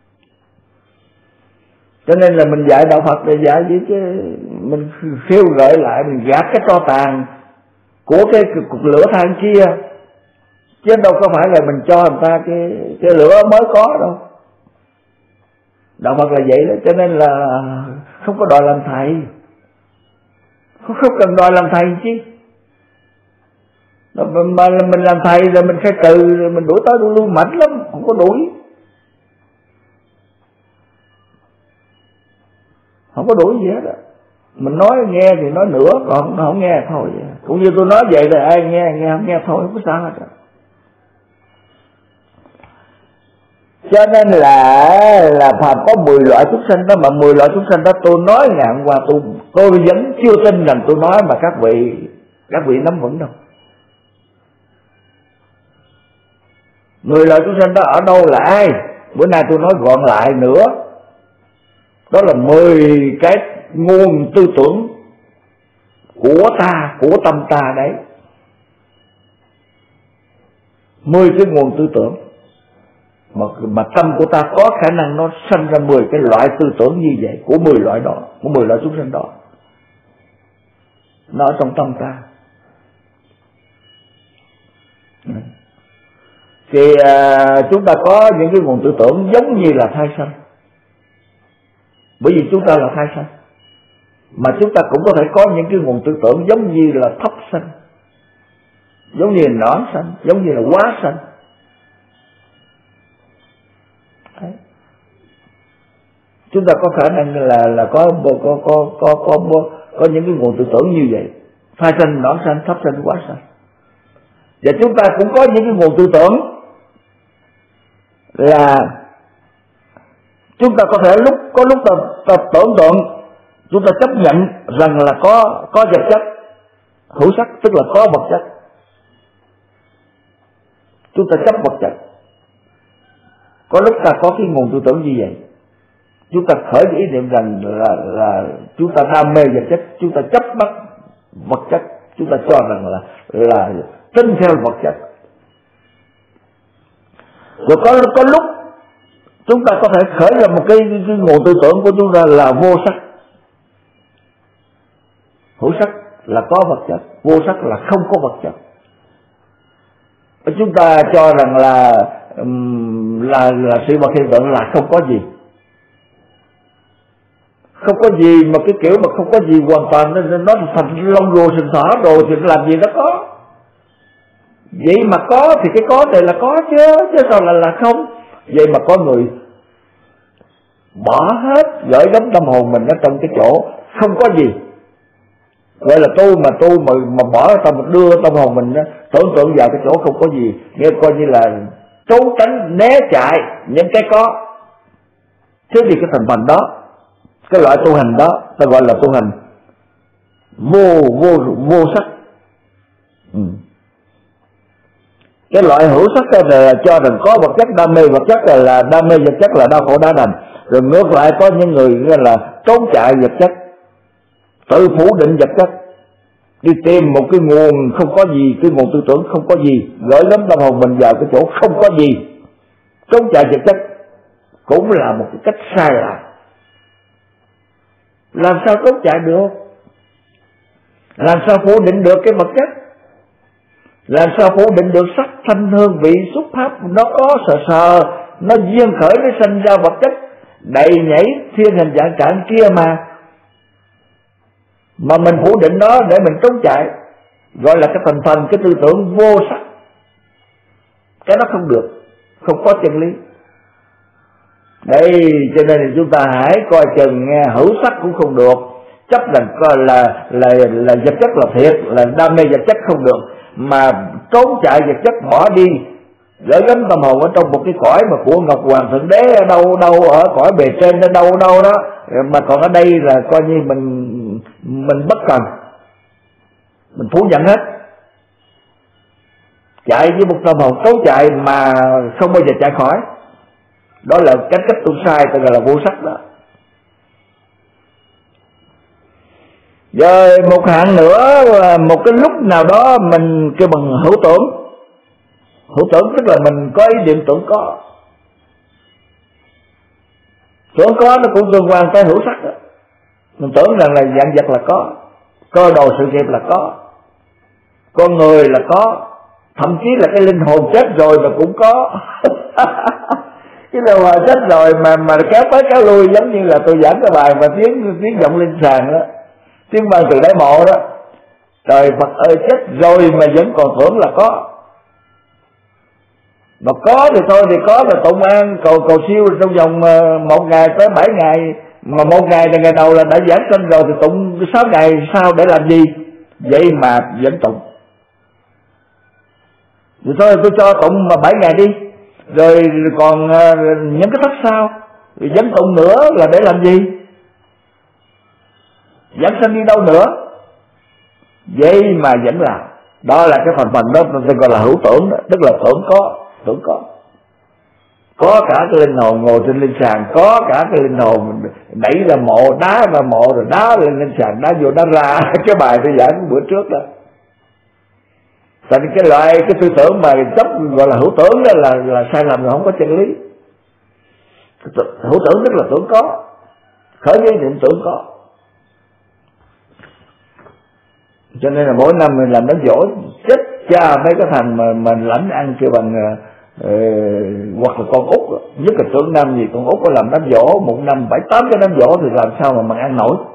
Cho nên là mình dạy đạo Phật để dạy gì chứ, mình khiêu gợi lại, mình gạt cái tro tàn của cái cục lửa than kia, chứ đâu có phải là mình cho người ta cái cái lửa mới có đâu. Đạo Phật là vậy đó. Cho nên là không có đòi làm thầy, không, không cần đòi làm thầy chứ. Mà mình làm thầy rồi mình khai từ, rồi mình đuổi tới đuổi lui mạnh lắm, không có đuổi, không có đuổi gì hết á. Mình nói nghe thì nói nữa, còn nó không nghe thôi. Cũng như tôi nói vậy thì ai nghe nghe không nghe thôi, không có sao hết. Cho nên là là Phật có mười loại chúng sanh đó, mà mười loại chúng sanh đó tôi nói ngàn qua tôi tôi vẫn chưa tin rằng tôi nói mà các vị các vị nắm vững đâu. Mười loại chúng sanh đó ở đâu là ai? Bữa nay tôi nói gọn lại nữa, đó là mười cái nguồn tư tưởng của ta, của tâm ta đấy. Mười cái nguồn tư tưởng mà, mà tâm của ta có khả năng nó sanh ra mười cái loại tư tưởng như vậy, của mười loại đó, của mười loại chúng sanh đó, nó ở trong tâm ta. Thì à, chúng ta có những cái nguồn tư tưởng giống như là thai sanh, bởi vì chúng ta là thai sanh. Mà chúng ta cũng có thể có những cái nguồn tư tưởng giống như là thấp sanh, giống như là nõn sanh, giống như là quá sanh. Đấy. Chúng ta có khả năng là là có có có có có có, có những cái nguồn tư tưởng như vậy, thai sanh, nõn sanh, thấp sanh, quá sanh. Và chúng ta cũng có những cái nguồn tư tưởng là chúng ta có thể lúc có lúc ta, ta tưởng tượng, chúng ta chấp nhận rằng là có có vật chất hữu sắc, tức là có vật chất. chúng ta chấp vật chất. Có lúc ta có cái nguồn tư tưởng như vậy, chúng ta khởi cái ý niệm rằng là là chúng ta đam mê vật chất, chúng ta chấp bắt vật chất, chúng ta cho rằng là là tin theo vật chất. Rồi có có lúc chúng ta có thể khởi ra một cái, cái nguồn tư tưởng của chúng ta là vô sắc. Hữu sắc là có vật chất, vô sắc là không có vật chất. Chúng ta cho rằng là là là sự vật hiện tượng là không có gì, không có gì, mà cái kiểu mà không có gì hoàn toàn nó, nó thành lông lùa sừng sỏ rồi thì nó làm gì nó có. Vậy mà có thì cái có này là có chứ, chứ sao là là không. Vậy mà có người bỏ hết gửi gắm tâm hồn mình ở trong cái chỗ không có gì, gọi là tu mà tu mà, mà bỏ tâm, đưa tâm hồn mình đó, tưởng tượng vào cái chỗ không có gì, nghe coi như là trốn tránh né chạy những cái có. Thế thì cái thành phần đó, cái loại tu hành đó ta gọi là tu hành vô vô vô sắc. Ừ. Cái loại hữu sắc là cho rằng có vật chất, đam mê vật chất là, là đam mê vật chất là đau khổ đá đành. Rồi ngược lại có những người là trốn chạy vật chất, tự phủ định vật chất, đi tìm một cái nguồn không có gì, cái nguồn tư tưởng không có gì, gửi gắm tâm hồn mình vào cái chỗ không có gì, trốn chạy vật chất, cũng là một cái cách sai lạc. Làm sao trốn chạy được? Làm sao phủ định được cái vật chất? Làm sao phủ định được sắc thanh hương vị xúc pháp? Nó có sờ sờ, nó duyên khởi, nó sinh ra vật chất đầy nhảy thiên hình dạng trạng kia mà mà mình phủ định nó để mình trốn chạy, gọi là cái thành phần, cái tư tưởng vô sắc. Cái đó không được, không có chân lý. Đây cho nên thì chúng ta hãy coi chừng nghe, hữu sắc cũng không được, chấp rằng coi là là là vật chất là thiệt, là đam mê vật chất không được, mà trốn chạy vật chất bỏ đi, gửi gắm tâm hồn ở trong một cái cõi mà của Ngọc Hoàng Thượng Đế ở đâu đâu, ở cõi bề trên ở đâu đâu đó, mà còn ở đây là coi như mình mình bất cần, mình phủ nhận hết, chạy với một tâm hồn trốn chạy mà không bao giờ chạy khỏi. Đó là cách cách tu sai, tôi gọi là vô sắc đó. Rồi một hạng nữa là một cái lúc nào đó mình kêu bằng hữu tưởng. Hữu tưởng tức là mình có ý niệm tưởng có. Tưởng có nó cũng tương quan tới hữu sắc đó. Mình tưởng rằng là dạng vật là có, cơ đồ sự nghiệp là có, con người là có, thậm chí là cái linh hồn chết rồi mà cũng có. Cái linh hồn chết rồi mà mà kéo tới kéo lui, giống như là tôi giảng cái bài mà tiếng tiếng vọng linh sàng đó, tiếng vang từ đáy mộ đó. Trời Phật ơi, chết rồi mà vẫn còn tưởng là có. Mà có thì thôi thì có, là tụng an cầu cầu siêu trong vòng một ngày tới bảy ngày, mà một ngày là ngày đầu là đã giảng sanh rồi thì tụng sáu ngày sau để làm gì? Vậy mà vẫn tụng. Rồi thôi tôi cho tụng mà bảy ngày đi, rồi còn những cái thất sau thì vẫn tụng nữa là để làm gì? Giảng sanh đi đâu nữa? Vậy mà vẫn làm. Đó là cái phần phần đó tôi gọi là hữu tưởng đó, tức là tưởng có. Tưởng có có cả cái linh hồn ngồi trên linh sàng, có cả cái linh hồn đẩy ra mộ, đá ra mộ, rồi đá lên linh sàng, đá vô đá ra. Cái bài tôi giảng bữa trước đó. Tại vì cái loại cái tư tưởng mà chấp gọi là hữu tưởng đó là là sai lầm, rồi không có chân lý. Hữu tưởng tức là tưởng có, khởi ý niệm tưởng có. Cho nên là mỗi năm mình làm đám giỗ chết cha mấy cái thằng mà mình lãnh ăn kêu bằng uh, hoặc là con út, nhất là tưởng năm gì con út có làm đám giỗ một năm bảy tám cái đám giỗ thì làm sao mà mình ăn nổi.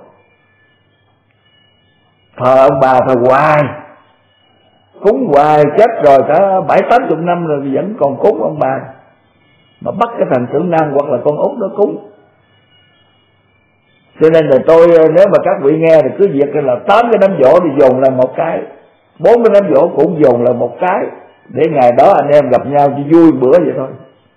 Thờ ông bà thờ hoài, cúng hoài, chết rồi cả bảy tám chục năm rồi vẫn còn cúng ông bà, mà bắt cái thằng tưởng nam hoặc là con út đó cúng. Cho nên là tôi, nếu mà các vị nghe thì cứ việc là tám cái đám giỗ thì dồn là một cái, bốn cái đám giỗ cũng dồn là một cái, để ngày đó anh em gặp nhau chỉ vui bữa vậy thôi.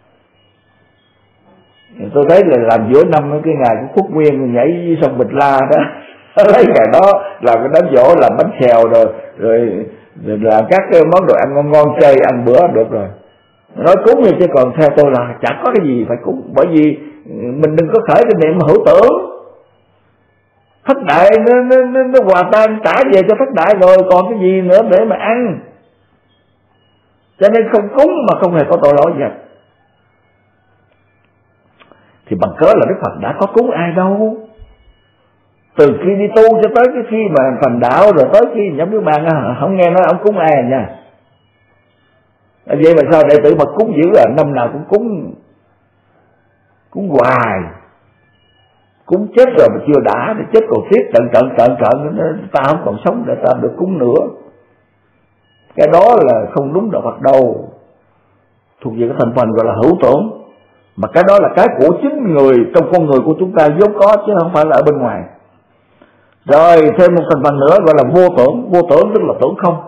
Tôi thấy là làm giữa năm cái ngày của Phúc Nguyên nhảy sông Bịch La đó, lấy ngày đó làm cái đám giỗ, làm bánh xèo rồi, rồi, rồi làm các cái món đồ ăn ngon ngon chơi ăn bữa được rồi. Nói cúng thì chứ còn theo tôi là chẳng có cái gì phải cúng, bởi vì mình đừng có khởi cái niệm hữu tưởng. Thất đại nó, nó, nó, nó hòa tan trả về cho thất đại rồi, còn cái gì nữa để mà ăn. Cho nên không cúng mà không hề có tội lỗi gì. Thì bằng cớ là Đức Phật đã có cúng ai đâu. Từ khi đi tu cho tới cái khi mà thành đạo, rồi tới khi nhóm nước bạn không nghe nói ông cúng ai à nha. Vậy mà sao đệ tử Phật cúng dữ à, năm nào cũng cúng, cúng hoài, cúng chết rồi mà chưa đã, thì chết còn tiếp trận trận trận trận ta không còn sống để ta được cúng nữa. Cái đó là không đúng đạo Phật đâu, thuộc về cái thành phần gọi là hữu tưởng, mà cái đó là cái của chính người trong con người của chúng ta vốn có, chứ không phải là ở bên ngoài. Rồi thêm một thành phần nữa gọi là vô tưởng. Vô tưởng tức là tưởng không.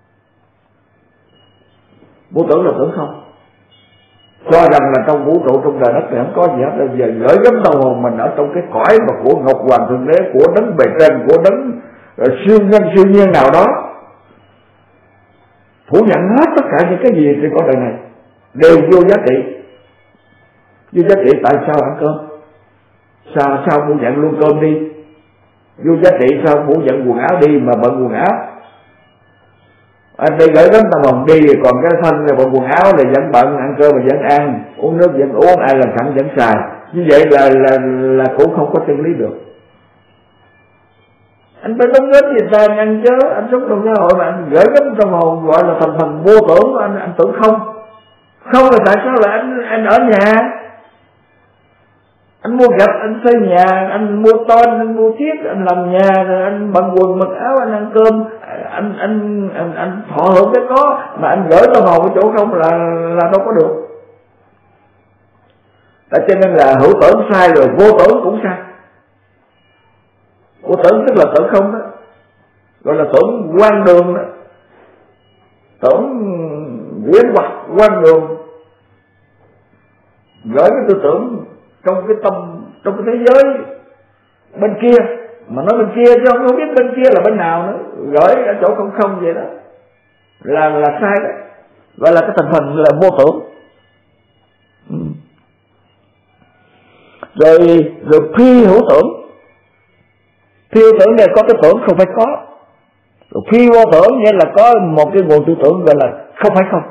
Vô tưởng là tưởng không, cho rằng là trong vũ trụ, trong đời đất thì không có gì hết. Bây giờ gửi gắm tâm hồn mình ở trong cái cõi mà của Ngọc Hoàng Thượng Đế, của đấng bề trên, của đấng siêu nhân siêu nhiên nào đó, phủ nhận hết tất cả những cái gì trên con đời này đều vô giá trị. Vô giá trị tại sao ăn cơm? Sao sao phủ nhận luôn cơm đi? Vô giá trị sao phủ nhận quần áo đi mà bận quần áo? Anh đi gửi gắm tâm hồn đi, còn cái thân này bận quần áo này vẫn bận, ăn cơm mà vẫn ăn, uống nước vẫn uống, ai làm sẵn vẫn xài. Như vậy là là là cũng không có chân lý được. Anh phải đóng góp gì ta anh ăn chứ, anh sống trong xã hội mà anh gửi gắm tâm hồn gọi là thành phần vô tưởng, anh anh tưởng không. Không là tại sao là anh anh ở nhà, anh mua gạch, anh xây nhà, anh mua ton, anh mua thiết, anh làm nhà, rồi anh bận quần mặc áo, anh ăn cơm, anh anh anh, anh thọ hưởng cái có, mà anh gửi tâm hồn ở chỗ không là là đâu có được. Tại cho nên là hữu tưởng sai rồi, vô tưởng cũng sai. Vô tưởng tức là tưởng không đó, gọi là tưởng quan đường đó, tưởng quyến hoặc quan đường, gửi cái tư tưởng trong cái tâm, trong cái thế giới bên kia, mà nói bên kia chứ không, không biết bên kia là bên nào nữa, gửi ở chỗ không không vậy đó là là sai đấy, gọi là cái thành phần là vô tưởng. Ừ. Rồi rồi phi hữu tưởng. Phi hữu tưởng này có cái tưởng không phải có. Rồi phi vô tưởng nghĩa là có một cái nguồn tư tưởng gọi là không phải không.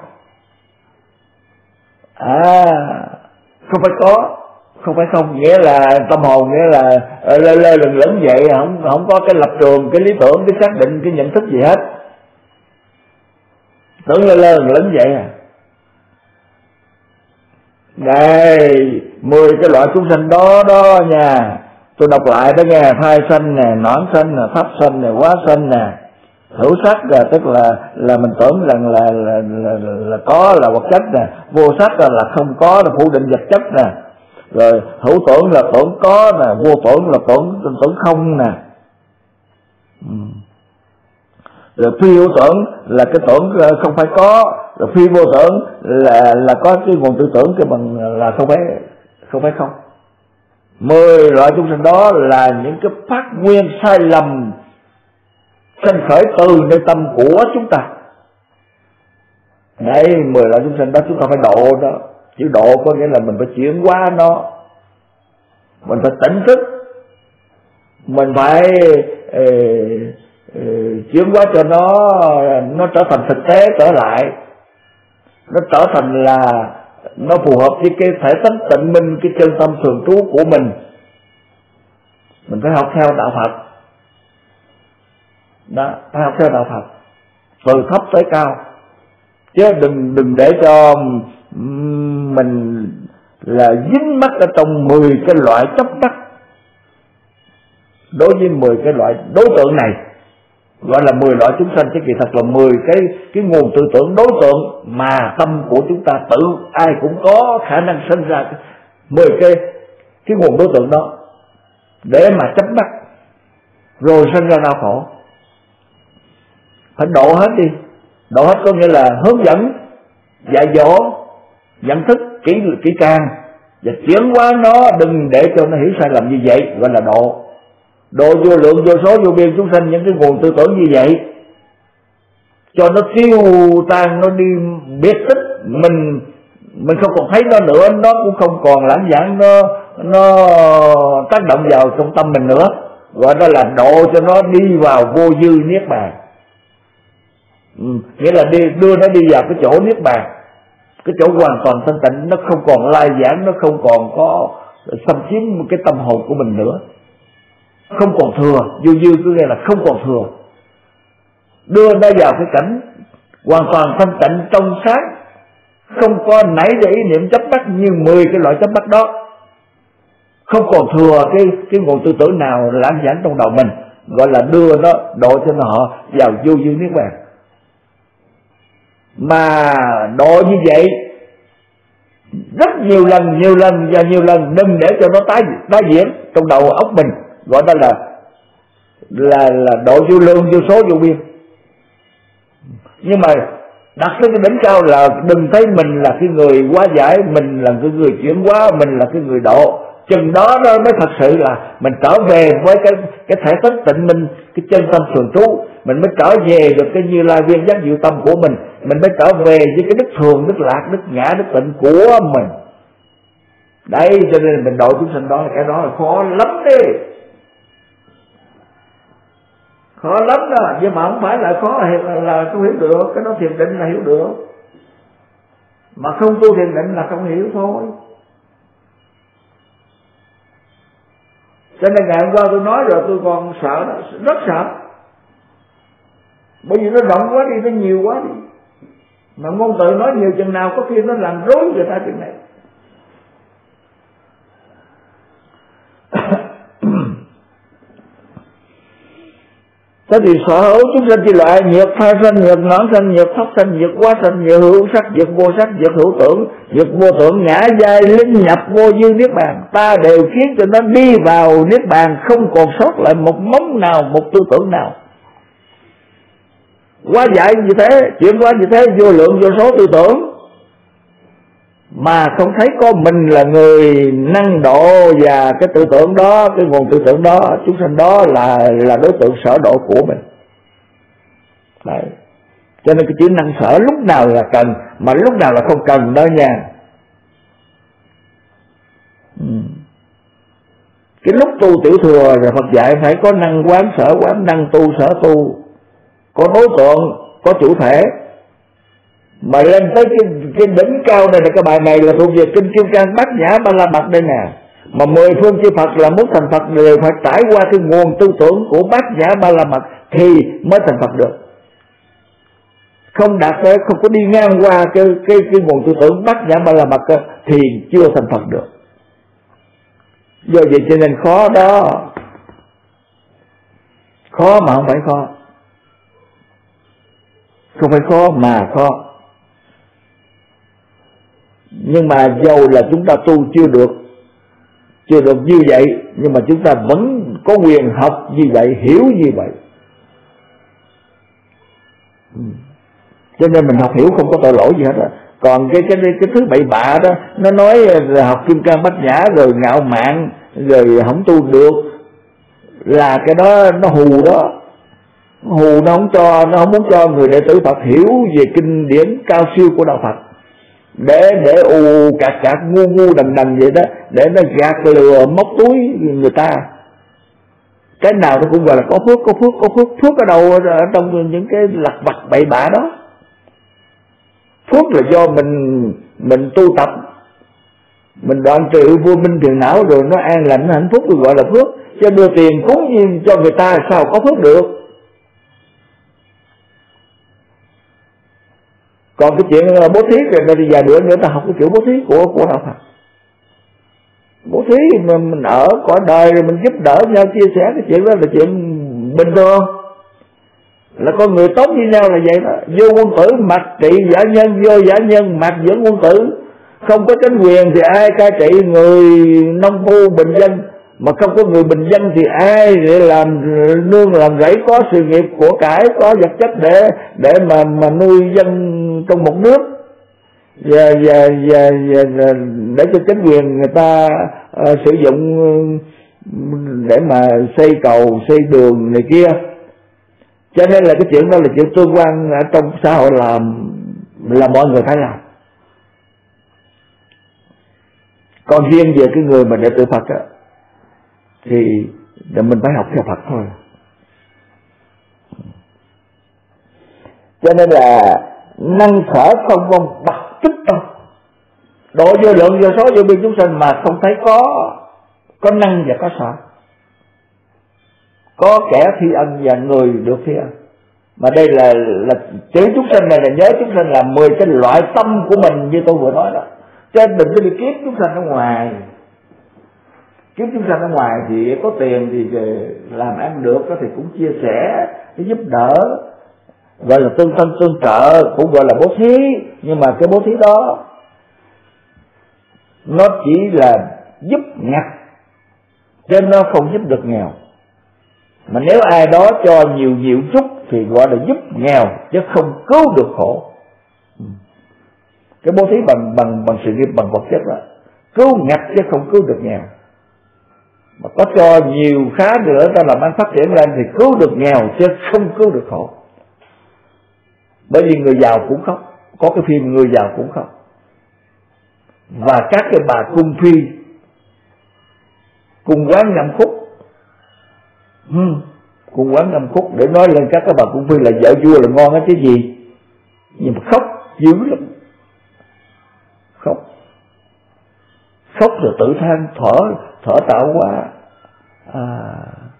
À, không phải có, không phải không, nghĩa là tâm hồn, nghĩa là lơ lơ lửng lửng vậy, không không có cái lập trường, cái lý tưởng, cái xác định, cái nhận thức gì hết, tưởng lơ lơ lửng lửng vậy à. Đây mười cái loại chúng sanh đó đó nha, tôi đọc lại đó nghe: thai sanh nè, nõn sanh nè, thấp sanh nè, quá sanh nè. Hữu sắc là tức là là mình tưởng rằng là là, là, là, là có là vật chất nè, vô sắc là, là không có, là phủ định vật chất nè. Rồi hữu tưởng là tưởng có nè, vô tưởng là tưởng tưởng không nè. Ừ. Rồi phi hữu tưởng là cái tưởng không phải có, rồi phi vô tưởng là là có cái nguồn tư tưởng cái bằng là không phải không phải không. Mười loại chúng sanh đó là những cái phát nguyên sai lầm sanh khởi từ nơi tâm của chúng ta. Đây mười loại chúng sanh đó chúng ta phải độ đó. Chữ độ có nghĩa là mình phải chuyển hóa nó, mình phải tỉnh thức, mình phải ê, ê, chuyển hóa cho nó nó trở thành thực tế trở lại, nó trở thành là nó phù hợp với cái thể tánh tịnh minh, cái chân tâm thường trú của mình. Mình phải học theo đạo Phật đó, phải học theo đạo Phật từ thấp tới cao, chứ đừng đừng để cho mình là dính mắc ở trong mười cái loại chấp đắc. Đối với mười cái loại đối tượng này gọi là mười loại chúng sanh, chứ kỳ thật là mười cái cái nguồn tư tưởng đối tượng mà tâm của chúng ta tự ai cũng có khả năng sinh ra mười cái cái nguồn đối tượng đó để mà chấp bắt, rồi sinh ra đau khổ. Phải độ hết đi. Độ hết có nghĩa là hướng dẫn, dạy dỗ, nhận thức kỹ kỹ càng và chuyển hóa nó, đừng để cho nó hiểu sai lầm như vậy, gọi là độ. Độ vô lượng vô số vô biên chúng sanh những cái nguồn tư tưởng như vậy, cho nó tiêu tan, nó đi biết tích, mình mình không còn thấy nó nữa, nó cũng không còn lãng giảng, nó nó tác động vào trong tâm mình nữa, gọi đó là độ cho nó đi vào vô dư niết bàn. Ừ, nghĩa là đi đưa nó đi vào cái chỗ niết bàn, cái chỗ hoàn toàn thanh tịnh, nó không còn lai giảng, nó không còn có xâm chiếm cái tâm hồn của mình nữa, không còn thừa. Vô dư cứ nghe là không còn thừa, đưa nó vào cái cảnh hoàn toàn thanh tịnh trong sáng, không có nảy ra ý niệm chấp bắt như mười cái loại chấp bắt đó, không còn thừa cái cái nguồn tư tưởng nào lãng giảng trong đầu mình, gọi là đưa nó độ cho nó vào vô dư niết bàn. Mà độ như vậy rất nhiều lần, nhiều lần và nhiều lần, đừng để cho nó tái tái diễn trong đầu óc mình, gọi đó là là là độ vô lượng, vô số, vô biên. Nhưng mà đặt tới cái đỉnh cao là đừng thấy mình là cái người quá giải, mình là cái người chuyển hóa, mình là cái người độ. Chừng đó đó mới thật sự là mình trở về với cái cái thể tích tịnh mình, cái chân tâm thường trú, mình mới trở về được cái Như Lai viên giác diệu tâm của mình, mình mới trở về với cái đức thường, đức lạc, đức ngã, đức tịnh của mình. Đấy, cho nên mình độ chúng sanh đó, cái đó là khó lắm đi, khó lắm đó, nhưng mà không phải là khó là, là không hiểu được, cái đó thiền định là hiểu được, mà không tu thiền định là không hiểu thôi. Cho nên ngày hôm qua tôi nói rồi, tôi còn sợ đó, rất sợ, bởi vì nó rộng quá đi, nó nhiều quá đi, mà ngôn từ nói nhiều chừng nào có khi nó làm rối người ta chừng này. Thế thì sở hữu chúng sanh chi loại, nhiệt thai sanh, nhiệt noãn sanh, nhiệt thóc sanh, nhiệt hóa sanh, nhiệt hữu sắc, nhiệt vô sắc, nhiệt hữu tưởng, nhiệt vô tưởng, ngã giai linh nhập vô dư niết bàn, ta đều khiến cho nó đi vào niết bàn, không còn sót lại một móng nào, một tư tưởng nào. Quá giải như thế, chuyển hóa như thế, vô lượng vô số tư tưởng, mà không thấy có mình là người năng độ, và cái tư tưởng đó, cái nguồn tư tưởng đó, chúng sanh đó là là đối tượng sở độ của mình. Đấy. Cho nên cái chữ năng sở lúc nào là cần, mà lúc nào là không cần đó nha. Ừ. Cái lúc tu tiểu thừa rồi Phật dạy phải có năng quán sở quán, năng tu sở tu, có đối tượng, có chủ thể. Mà lên tới cái, cái đỉnh cao này là cái bài này là thuộc về Kinh Kim Cang Bát Nhã Ba La Mật đây nè. Mà mười phương chư Phật là muốn thành Phật đều phải trải qua cái nguồn tư tưởng của Bát Nhã Ba La Mật thì mới thành Phật được. Không đạt tới, không có đi ngang qua cái cái cái nguồn tư tưởng Bát Nhã Ba La Mật thì chưa thành Phật được. Do vậy cho nên khó đó, khó mà không phải khó, không phải khó mà khó. Nhưng mà dầu là chúng ta tu chưa được, chưa được như vậy, nhưng mà chúng ta vẫn có quyền học như vậy, hiểu như vậy. Cho nên mình học hiểu không có tội lỗi gì hết á. Còn cái cái cái thứ bậy bạ đó, nó nói là học Kim Cang Bát Nhã rồi ngạo mạn rồi không tu được, là cái đó nó hù đó. Hù nó không cho, nó không muốn cho người đệ tử Phật hiểu về kinh điển cao siêu của đạo Phật, để để ù cạc cạc ngu ngu đần đần vậy đó, để nó gạt lừa móc túi người ta. Cái nào nó cũng gọi là có phước, có phước, có phước. Phước ở đâu? Ở trong những cái lặt vặt bậy bạ đó. Phước là do mình mình tu tập, mình đoạn trừ vô minh phiền não rồi nó an lành, nó hạnh phúc rồi gọi là phước. Chứ đưa tiền cúng nhiên cho người ta sao có phước được. Còn cái chuyện bố thí rồi thì vài bữa nữa ta học cái kiểu bố thí của của đạo Phật. Bố thí mà mình ở cõi đời rồi mình giúp đỡ nhau, chia sẻ, cái chuyện đó là chuyện bình thường, là con người tốt như nhau là vậy đó. Vô quân tử mặc trị giả nhân, vô giả nhân mặc dưỡng quân tử. Không có chính quyền thì ai cai trị người nông phu bình dân, mà không có người bình dân thì ai để làm nương làm rẫy, có sự nghiệp của cải, có vật chất để để mà mà nuôi dân trong một nước, và và và, và để cho chính quyền người ta uh, sử dụng uh, để mà xây cầu, xây đường này kia. Cho nên là cái chuyện đó là chuyện tương quan ở trong xã hội, là là mọi người phải làm. Còn riêng về cái người mà đệ tử Phật á, thì mình phải học theo Phật thôi. Cho nên là năng sở không vong bậc tích đâu, độ vô lượng vô số vô biên chúng sanh mà không thấy có có năng và có sở, có kẻ thi ân và người được thi ân. Mà đây là là chữ chúng sanh này là nhớ chúng sanh là mười cái loại tâm của mình như tôi vừa nói đó. Cho nên đừng có đi kiếm chúng sanh ở ngoài. Kiếm chúng sanh ở ngoài thì có tiền thì làm ăn được thì cũng chia sẻ, giúp đỡ, gọi là tương thân tương trợ, cũng gọi là bố thí. Nhưng mà cái bố thí đó nó chỉ là giúp ngặt, cho nên nó không giúp được nghèo. Mà nếu ai đó cho nhiều nhiều chút thì gọi là giúp nghèo, chứ không cứu được khổ. Cái bố thí bằng bằng bằng sự nghiệp, bằng vật chất đó, cứu ngặt chứ không cứu được nghèo. Mà có cho nhiều khá nữa ta làm ăn phát triển lên thì cứu được nghèo chứ không cứu được khổ. Bởi vì người giàu cũng khóc, có cái phim người giàu cũng khóc. Và các cái bà cung phi cùng quán nhậm khúc, hmm, cùng quán nhậm khúc để nói lên các cái bà cung phi là vợ vua là ngon á chứ gì. Nhưng mà khóc dữ lắm, khóc khóc rồi tự than thở thở tạo hóa. À,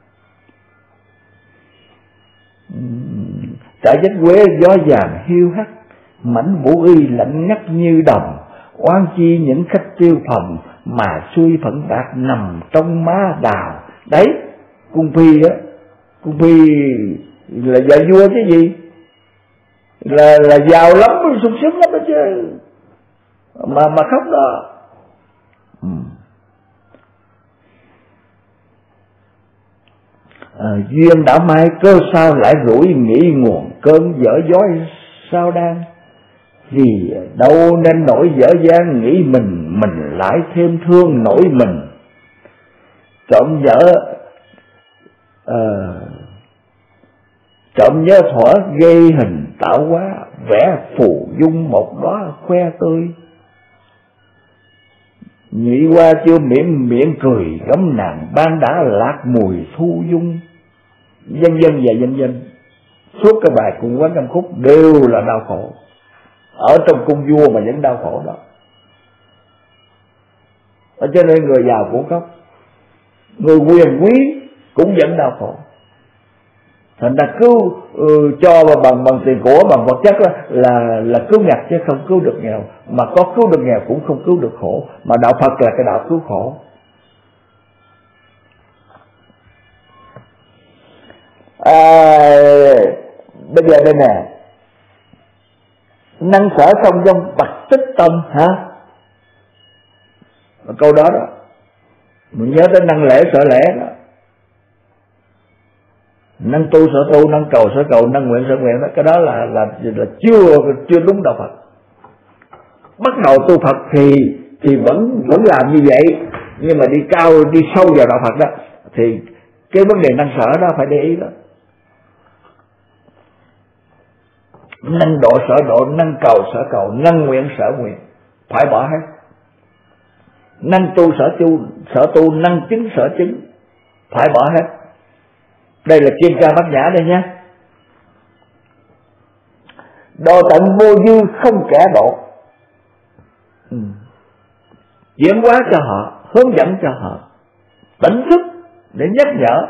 trải vách quế gió vàng hiu hắt, mảnh vũ y lạnh ngắt như đồng, oan chi những khách tiêu phòng mà xuôi phận bạc nằm trong má đào. Đấy, cung phi á, cung phi là vợ vua chứ gì, là là giàu lắm, sung sướng lắm đó chứ, mà mà khóc đó. Ừ. À, duyên đã mai cơ sao lại rủi, nghĩ nguồn cơn dở dói sao đang, vì đâu nên nổi dở dang, nghĩ mình mình lại thêm thương nổi mình. Trộm dở uh, trộm nhớ thuở gây hình tạo hóa, vẽ phù dung một đóa khoe tươi, nhị qua chưa miệng miệng cười gấm nàng ban đã lạc mùi thu dung. Vân vân và vân vân. Suốt cái bài cùng quán nhậm khúc đều là đau khổ, ở trong cung vua mà vẫn đau khổ đó. Ở cho nên người giàu cũng khóc, người quyền quý cũng vẫn đau khổ. Thành ra cứu uh, cho bằng bằng tiền của, bằng vật chất đó, là là cứu ngặt chứ không cứu được nghèo. Mà có cứu được nghèo cũng không cứu được khổ. Mà đạo Phật là cái đạo cứu khổ. À, bây giờ đây nè, năng sở không dông bạch tích tâm hả? Câu đó đó, mình nhớ tới năng lễ sở lễ đó, năng tu sở tu, năng cầu sở cầu, năng nguyện sở nguyện đó. Cái đó là là là chưa chưa đúng đạo Phật. Bắt đầu tu Phật thì thì vẫn vẫn làm như vậy, nhưng mà đi cao đi sâu vào đạo Phật đó thì cái vấn đề năng sở đó phải để ý đó. Năng độ sở độ, năng cầu sở cầu, năng nguyện sở nguyện phải bỏ hết. Năng tu sở tu, sở tu, năng chứng sở chứng phải bỏ hết. Đây là Kim Cang Bát Nhã đây nhé. Độ tận vô dư không kẻ độ, ừ. Chuyển hóa cho họ, hướng dẫn cho họ, tỉnh thức để nhắc nhở.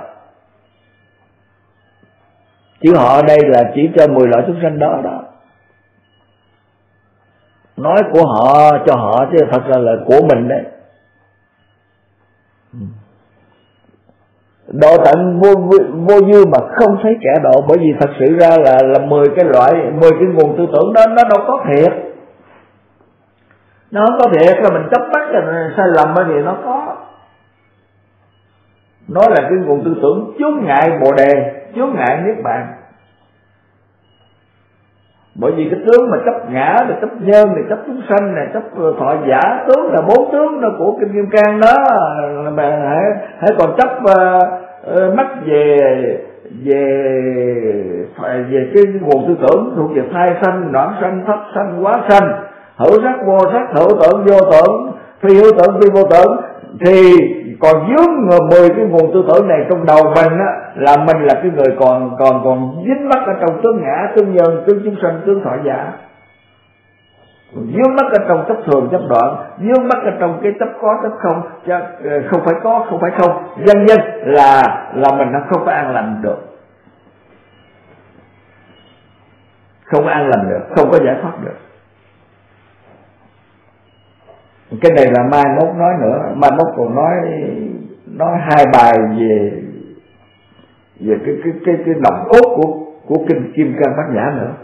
Chữ họ đây là chỉ cho mười loại chúng sanh đó đó. Nói của họ cho họ chứ thật ra là của mình đấy. Độ tận vô, vô, vô dư mà không thấy kẻ độ. Bởi vì thật sự ra là là mười cái loại, mười cái nguồn tư tưởng đó nó đâu có thiệt. Nó không có thiệt là mình chấp bắt là sai lầm bởi vì nó có. Nó là cái nguồn tư tưởng chướng ngại Bồ Đề, chướng ngại Niết Bàn. Bởi vì cái tướng mà chấp ngã, là chấp nhân, là chấp chúng sanh, là chấp thọ giả, tướng là bốn tướng đó của Kinh Kim Cang đó. Mà hãy, hãy còn chấp uh, mắt về về về cái nguồn tư tưởng thuộc về thai sanh, noãn sanh, thất sanh, hóa sanh, hữu sắc vô sắc, hữu tưởng vô tưởng, phi hữu tưởng, phi vô tưởng, thì còn dướng mười cái nguồn tư tưởng này trong đầu mình á, là mình là cái người còn còn còn dính mắc ở trong tướng ngã, tướng nhân, tướng chúng sanh, tướng thọ giả, dướng mắc ở trong chấp thường chấp đoạn, dướng mắc ở trong cái chấp có chấp không, không phải có không phải không, vân vân, là là mình nó không có an lành được, không an lành được, không có giải thoát được. Cái này là mai mốt nói nữa, mai mốt còn nói nói hai bài về về cái cái cái cái nòng cốt của của kinh Kim Cang Bát Nhã nữa.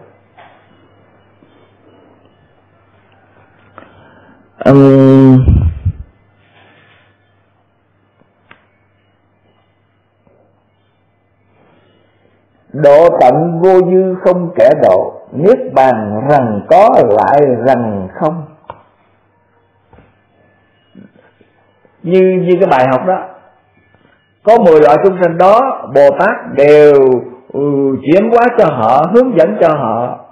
Um, độ tận vô dư không kẻ độ, niết bàn rằng có lại rằng không. Như như cái bài học đó, có mười loại chúng sanh đó, Bồ Tát đều ừ, chuyển hóa cho họ, hướng dẫn cho họ,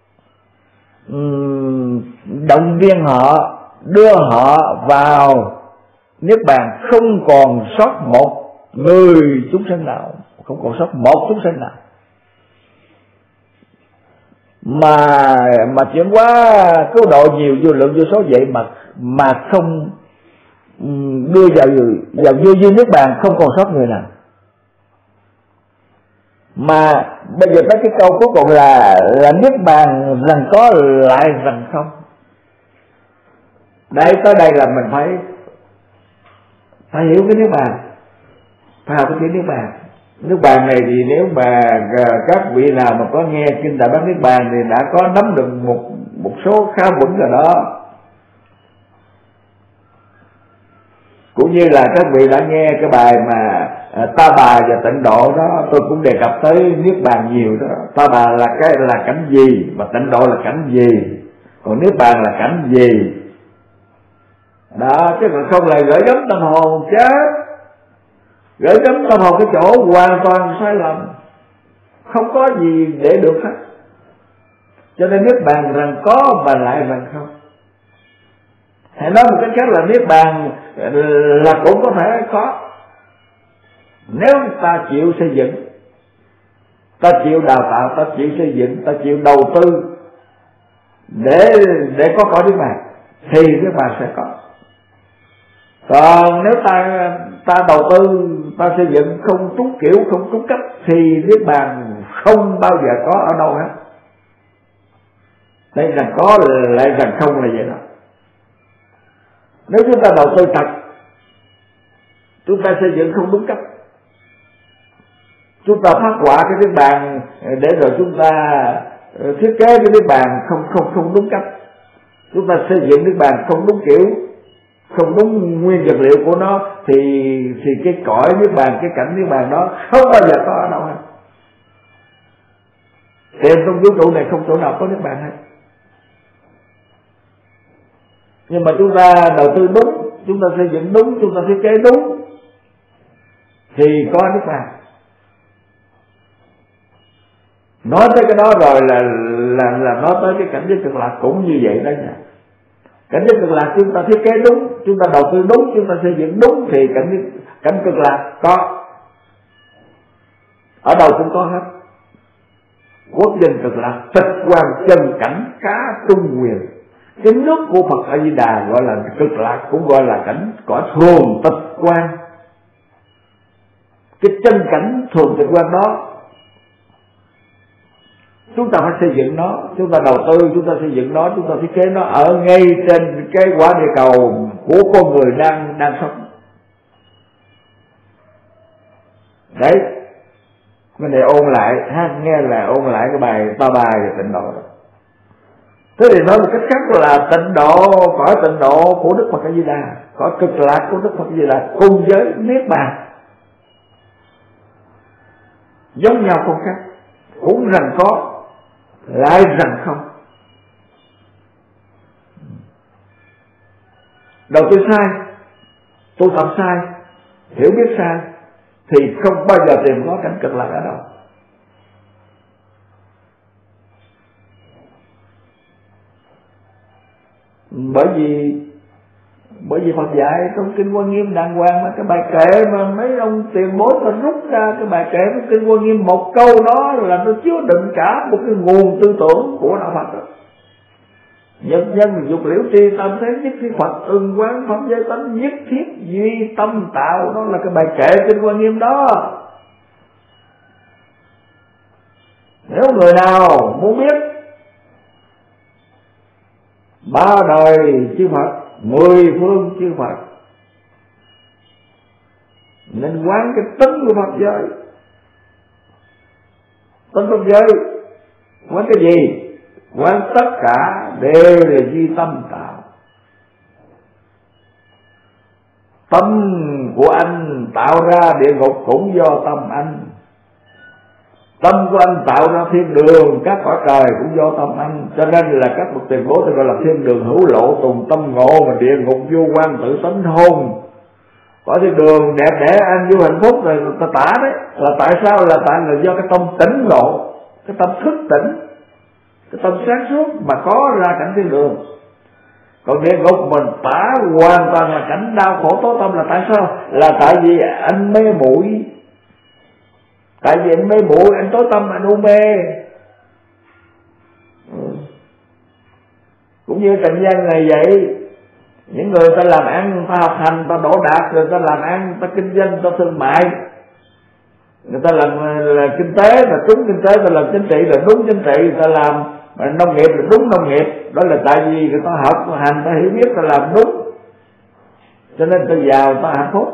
um, động viên họ, đưa họ vào niết bàn, không còn sót một người chúng sanh nào, không còn sót một chúng sanh nào. Mà mà chuyển hóa cứu độ nhiều vô lượng vô số vậy mà mà không đưa vào vào vô dư niết bàn, không còn sót người nào. Mà bây giờ tới cái câu cuối cùng là là niết bàn rằng có lại rằng không. Đấy, tới đây là mình phải phải hiểu cái niết bàn, phải học cái niết bàn. Niết bàn này thì nếu mà các vị nào mà có nghe kinh Đại Bát Niết Bàn thì đã có nắm được một một số khá vững rồi đó. Cũng như là các vị đã nghe cái bài mà Ta Bà và Tịnh Độ đó, tôi cũng đề cập tới niết bàn nhiều đó. Ta Bà là cái là cảnh gì, và Tịnh Độ là cảnh gì, còn niết bàn là cảnh gì đó, chứ còn không là gửi gắm tâm hồn chết, gửi gắm tâm hồn cái chỗ hoàn toàn sai lầm, không có gì để được hết. Cho nên niết bàn rằng có và lại rằng không. Hãy nói một cách khác là niết bàn là cũng có thể có, nếu ta chịu xây dựng, ta chịu đào tạo, ta chịu xây dựng, ta chịu đầu tư để để có cõi niết bàn thì niết bàn sẽ có. Còn nếu ta ta đầu tư, ta xây dựng không trúng kiểu, không trúng cách thì niết bàn không bao giờ có ở đâu hết. Đây rằng có lại rằng không là vậy đó. Nếu chúng ta đầu tư thật, chúng ta xây dựng không đúng cách, chúng ta phát họa cái niết bàn để rồi chúng ta thiết kế cái niết bàn không không không đúng cách, chúng ta xây dựng niết bàn không đúng kiểu, không đúng nguyên vật liệu của nó, thì thì cái cõi niết bàn, cái cảnh niết bàn đó không bao giờ có ở đâu hết. Tìm trong vũ trụ này không chỗ nào có niết bàn hết. Nhưng mà chúng ta đầu tư đúng, chúng ta xây dựng đúng, chúng ta thiết kế đúng thì có niết bàn. Nói tới cái đó rồi là là là nói tới cái cảnh giới cực lạc cũng như vậy đó nha. Cảnh giới cực lạc chúng ta thiết kế đúng, chúng ta đầu tư đúng, chúng ta xây dựng đúng thì cảnh cảnh cực lạc có, ở đâu cũng có hết. Quốc dân cực lạc, tịch quan chân cảnh cá trung quyền. Cái nước của Phật A Di Đà gọi là cực lạc, cũng gọi là cảnh cõi thường tịch quan. Cái chân cảnh thường tịch quan đó chúng ta phải xây dựng nó, chúng ta đầu tư, chúng ta xây dựng nó, chúng ta thiết kế nó ở ngay trên cái quả địa cầu của con người đang đang sống. Đấy, cái này ôn lại, ha, nghe là ôn lại cái bài Ta Bà về Tịnh Độ đó. Thế thì nói một cách khác là tịnh độ, cõi tịnh độ của Đức Phật A Di Đà, cõi cực lạc của Đức Phật A Di Đà cùng với niết bàn giống nhau không khác, cũng rằng có lại rằng không. Đầu tư sai, tu tập sai, hiểu biết sai thì không bao giờ tìm có cảnh cực lạc ở đâu. Bởi vì bởi Bởi vì Phật dạy trong Kinh Hoa Nghiêm đàng hoàng, mà cái bài kệ mà mấy ông tiền bối ta rút ra cái bài kệ trong Kinh Hoa Nghiêm, một câu đó là nó chứa đựng cả một cái nguồn tư tưởng của đạo Phật đó. Nhân nhân dục liễu tri tâm thế nhất thiết Phật, ưng quán pháp giới tánh nhất thiết duy tâm tạo. Đó là cái bài kệ Kinh Hoa Nghiêm đó. Nếu người nào muốn biết ba đời chư Phật, mười phương chư Phật, nên quán cái tính của Pháp giới. Tính Pháp giới quán cái gì? Quán tất cả đều là duy tâm tạo. Tâm của anh tạo ra địa ngục cũng do tâm anh. Tâm của anh tạo ra thiên đường, các cõi trời cũng do tâm anh. Cho nên là các bậc tiền bối gọi là thiên đường hữu lộ tùng tâm ngộ, mà địa ngục vô quan tự tánh hôn. Có thiên đường đẹp đẽ an vui hạnh phúc rồi ta tả đấy, là tại sao? Là tại là do cái tâm tỉnh ngộ, cái tâm thức tỉnh, cái tâm sáng suốt mà có ra cảnh thiên đường. Còn địa ngục mình tả hoàn toàn là cảnh đau khổ tối tâm. Là tại sao? Là tại vì anh mê muội. Tại vì anh mê muội, anh tối tâm, anh u mê. ừ. Cũng như trần gian này vậy. Những người ta làm ăn, ta học hành, ta đỗ đạt, rồi ta làm ăn, ta kinh doanh, ta thương mại, người ta làm là kinh tế là đúng kinh tế, ta làm chính trị là đúng chính trị, ta làm nông nghiệp là đúng nông nghiệp. Đó là tại vì người ta học hành, ta hiểu biết, ta làm đúng, cho nên ta giàu, ta hạnh phúc.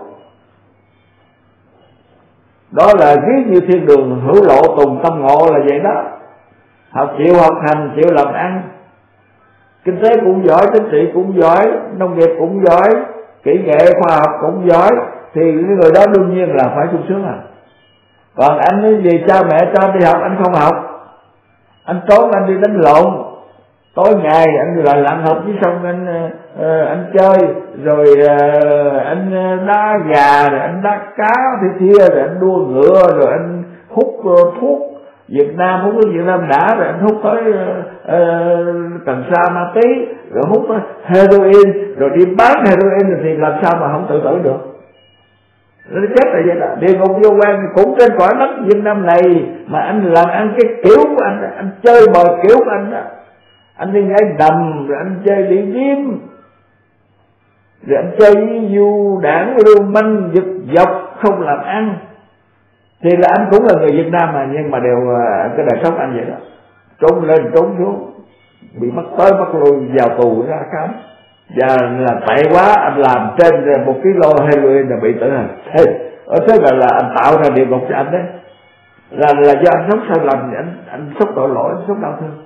Đó là ví như thiên đường hữu lộ tùng tâm ngộ là vậy đó. Học chịu học hành, chịu làm ăn, kinh tế cũng giỏi, chính trị cũng giỏi, nông nghiệp cũng giỏi, kỹ nghệ khoa học cũng giỏi, thì cái người đó đương nhiên là phải sung sướng à. Còn anh ấy vì cha mẹ cho đi học, anh không học, anh trốn, anh đi đánh lộn, tối ngày anh lại lặn học với xong anh uh, anh chơi, rồi uh, anh đá gà, rồi anh đá cá thế kia, rồi anh đua ngựa, rồi anh hút uh, thuốc Việt Nam, hút thuốc Việt Nam đã, rồi anh hút tới uh, cần sa ma túy, rồi hút tới heroin, rồi đi bán heroin, thì làm sao mà không tự tử được? Nó chết là vậy đó. Địa ngục vô quan cũng trên cõi đất Việt Nam này, mà anh làm ăn cái kiểu của anh, anh chơi bời kiểu của anh đó, anh đi nhảy đầm, rồi anh chơi đi điếm, rồi anh chơi với du đảng lưu manh giật dọc, không làm ăn, thì là anh cũng là người Việt Nam mà, nhưng mà đều cái đời sống anh vậy đó, trốn lên trốn xuống, bị mất tới mất lui, vào tù ra khám. Và là tệ quá, anh làm trên một kilo heroin là bị tử hình. Thế, thế là, là anh tạo ra địa ngục cho anh đấy. Là là do anh sống sai lầm, anh anh sống tội lỗi, anh sống đau thương.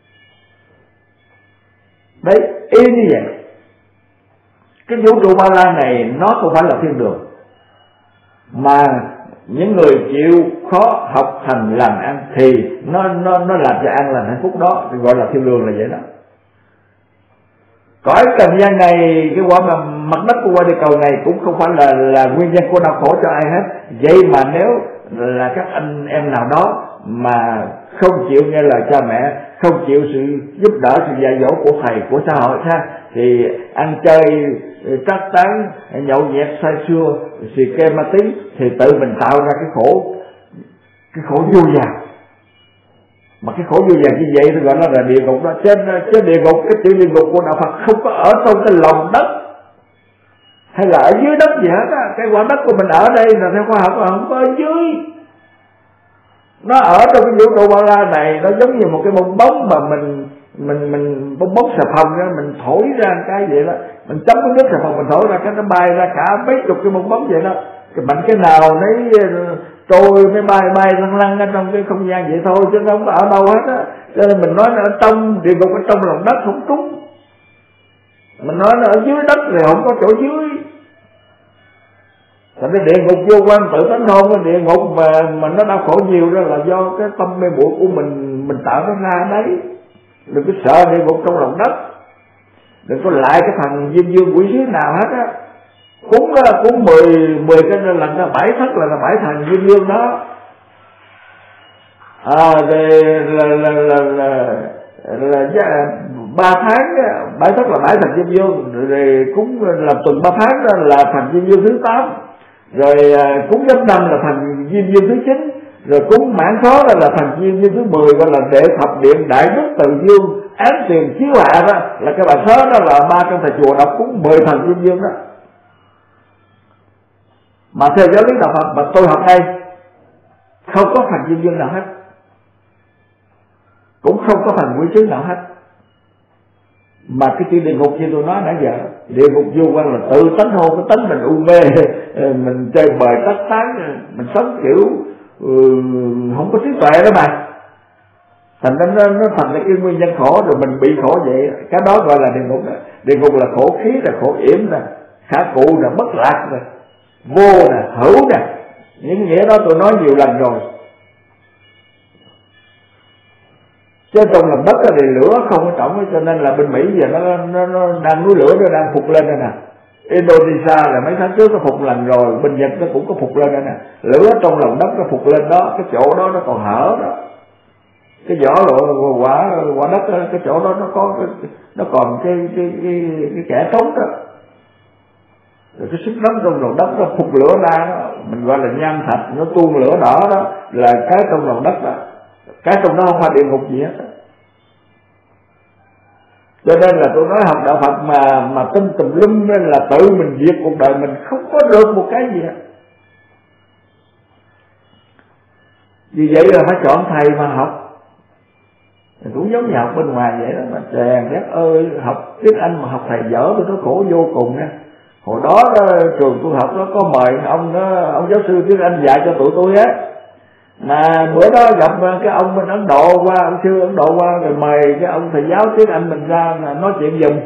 Đấy, y như vậy. Cái vũ trụ Ba La này nó không phải là thiên đường, mà những người chịu khó học hành làm ăn thì nó nó nó làm cho an lành hạnh phúc đó, thì gọi là thiên đường là vậy đó. Cõi trần gian này, cái quả mà mặt đất của quả địa cầu này cũng không phải là là nguyên nhân của đau khổ cho ai hết. Vậy mà nếu là các anh em nào đó mà không chịu nghe lời cha mẹ, không chịu sự giúp đỡ, sự dạy dỗ của thầy, của xã hội ha, thì ăn chơi trác tán, nhậu nhẹt say sưa, xì ke ma tí, thì tự mình tạo ra cái khổ, cái khổ vô vàn. Mà cái khổ vô vàn như vậy thì gọi nó là địa ngục đó. Trên trên địa ngục, cái chữ địa ngục của đạo Phật không có ở trong cái lòng đất hay là ở dưới đất gì hết á. Cái quả đất của mình ở đây là theo khoa học là không có ở dưới, nó ở trong cái vũ trụ Ba La này. Nó giống như một cái bong bóng mà mình mình mình bong bóng xà phòng ra, mình thổi ra cái vậy đó, mình chấm cái nước xà phòng mình thổi ra cái nó bay ra cả mấy chục cái bong bóng vậy đó. Cái mạnh cái nào nấy trôi mới bay bay lăn lăn ở trong cái không gian vậy thôi, chứ nó không có ở đâu hết á. Cho nên mình nói nó ở trong địa ngục, ở trong lòng đất không trúng. Mình nói nó ở dưới đất thì không có chỗ dưới. Thành cái địa ngục vô quan tự tánh hôn, cái địa ngục mà mà nó đau khổ nhiều đó là do cái tâm mê muội của mình mình tạo nó ra đấy. Đừng có sợ địa ngục trong lòng đất, đừng có lại cái thằng diêm dương quỷ sứ nào hết á. Cúng đó, cúng mười mười cái lần là bảy thất là là bảy thằng diêm dương đó. À thì là là là là, là, là ba tháng bãi thất là bãi thành Diêm Dương, rồi cúng làm tuần ba tháng đó là thành Diêm Dương thứ tám, rồi cúng giáp năm là thành Diêm Dương thứ chín, rồi cúng mãn khó đó là thành Diêm Dương thứ mười, gọi là đệ thập điện đại đức từ dương án tiền chiếu hạ đó, là cái bài thơ đó là ba trong thầy chùa đọc cúng mười thành Diêm Dương đó. Mà theo giáo lý đạo Phật mà tôi học đây không có thành Diêm Dương nào hết, cũng không có thành quy chứng nào hết. Mà cái chữ địa ngục như tôi nói nãy giờ, địa ngục vô quan là tự tánh hồn, cái tánh mình u mê, mình chơi bời tắt tán, mình sống kiểu uh, không có trí tuệ đó mà, thành ra nó, nó thành ra cái nguyên nhân khổ, rồi mình bị khổ vậy. Cái đó gọi là địa ngục đó. Địa ngục là khổ khí, là khổ yểm, là khả cụ, là bất lạc, là vô, là hữu nè, những nghĩa đó tôi nói nhiều lần rồi. Chứ trong lòng đất thì lửa không có trọng, cho nên là bên Mỹ giờ nó, nó, nó đang núi lửa nó đang phục lên đây nè. Indonesia là mấy tháng trước nó phục lần rồi, bên Nhật nó cũng có phục lên đây nè. Lửa trong lòng đất nó phục lên đó, cái chỗ đó nó còn hở đó. Cái vỏ lộ quả quả đất đó, cái chỗ đó nó có cái, nó còn cái cái cái, cái kẻ trống đó. Rồi cái sức nóng trong lòng đất nó phục lửa ra đó, mình gọi là nham thạch, nó tuôn lửa đỏ đó, là cái trong lòng đất đó. Cái trong đó không phải địa ngục gì hết. Cho nên là tôi nói học đạo Phật mà mà tin tùm lum nên là tự mình diệt cuộc đời mình, không có được một cái gì hết. Vì vậy là phải chọn thầy mà học. Cũng giống như học bên ngoài vậy đó, mà chàng đất ơi, học tiếng Anh mà học thầy dở tôi nó khổ vô cùng nha. Hồi đó, đó trường tôi học nó có mời ông đó, ông giáo sư tiếng Anh dạy cho tụi tôi á. Mà bữa đó gặp cái ông bên Ấn Độ qua, ông sư Ấn Độ qua, rồi mời cái ông thầy giáo tiếng Anh mình ra nói chuyện giùm.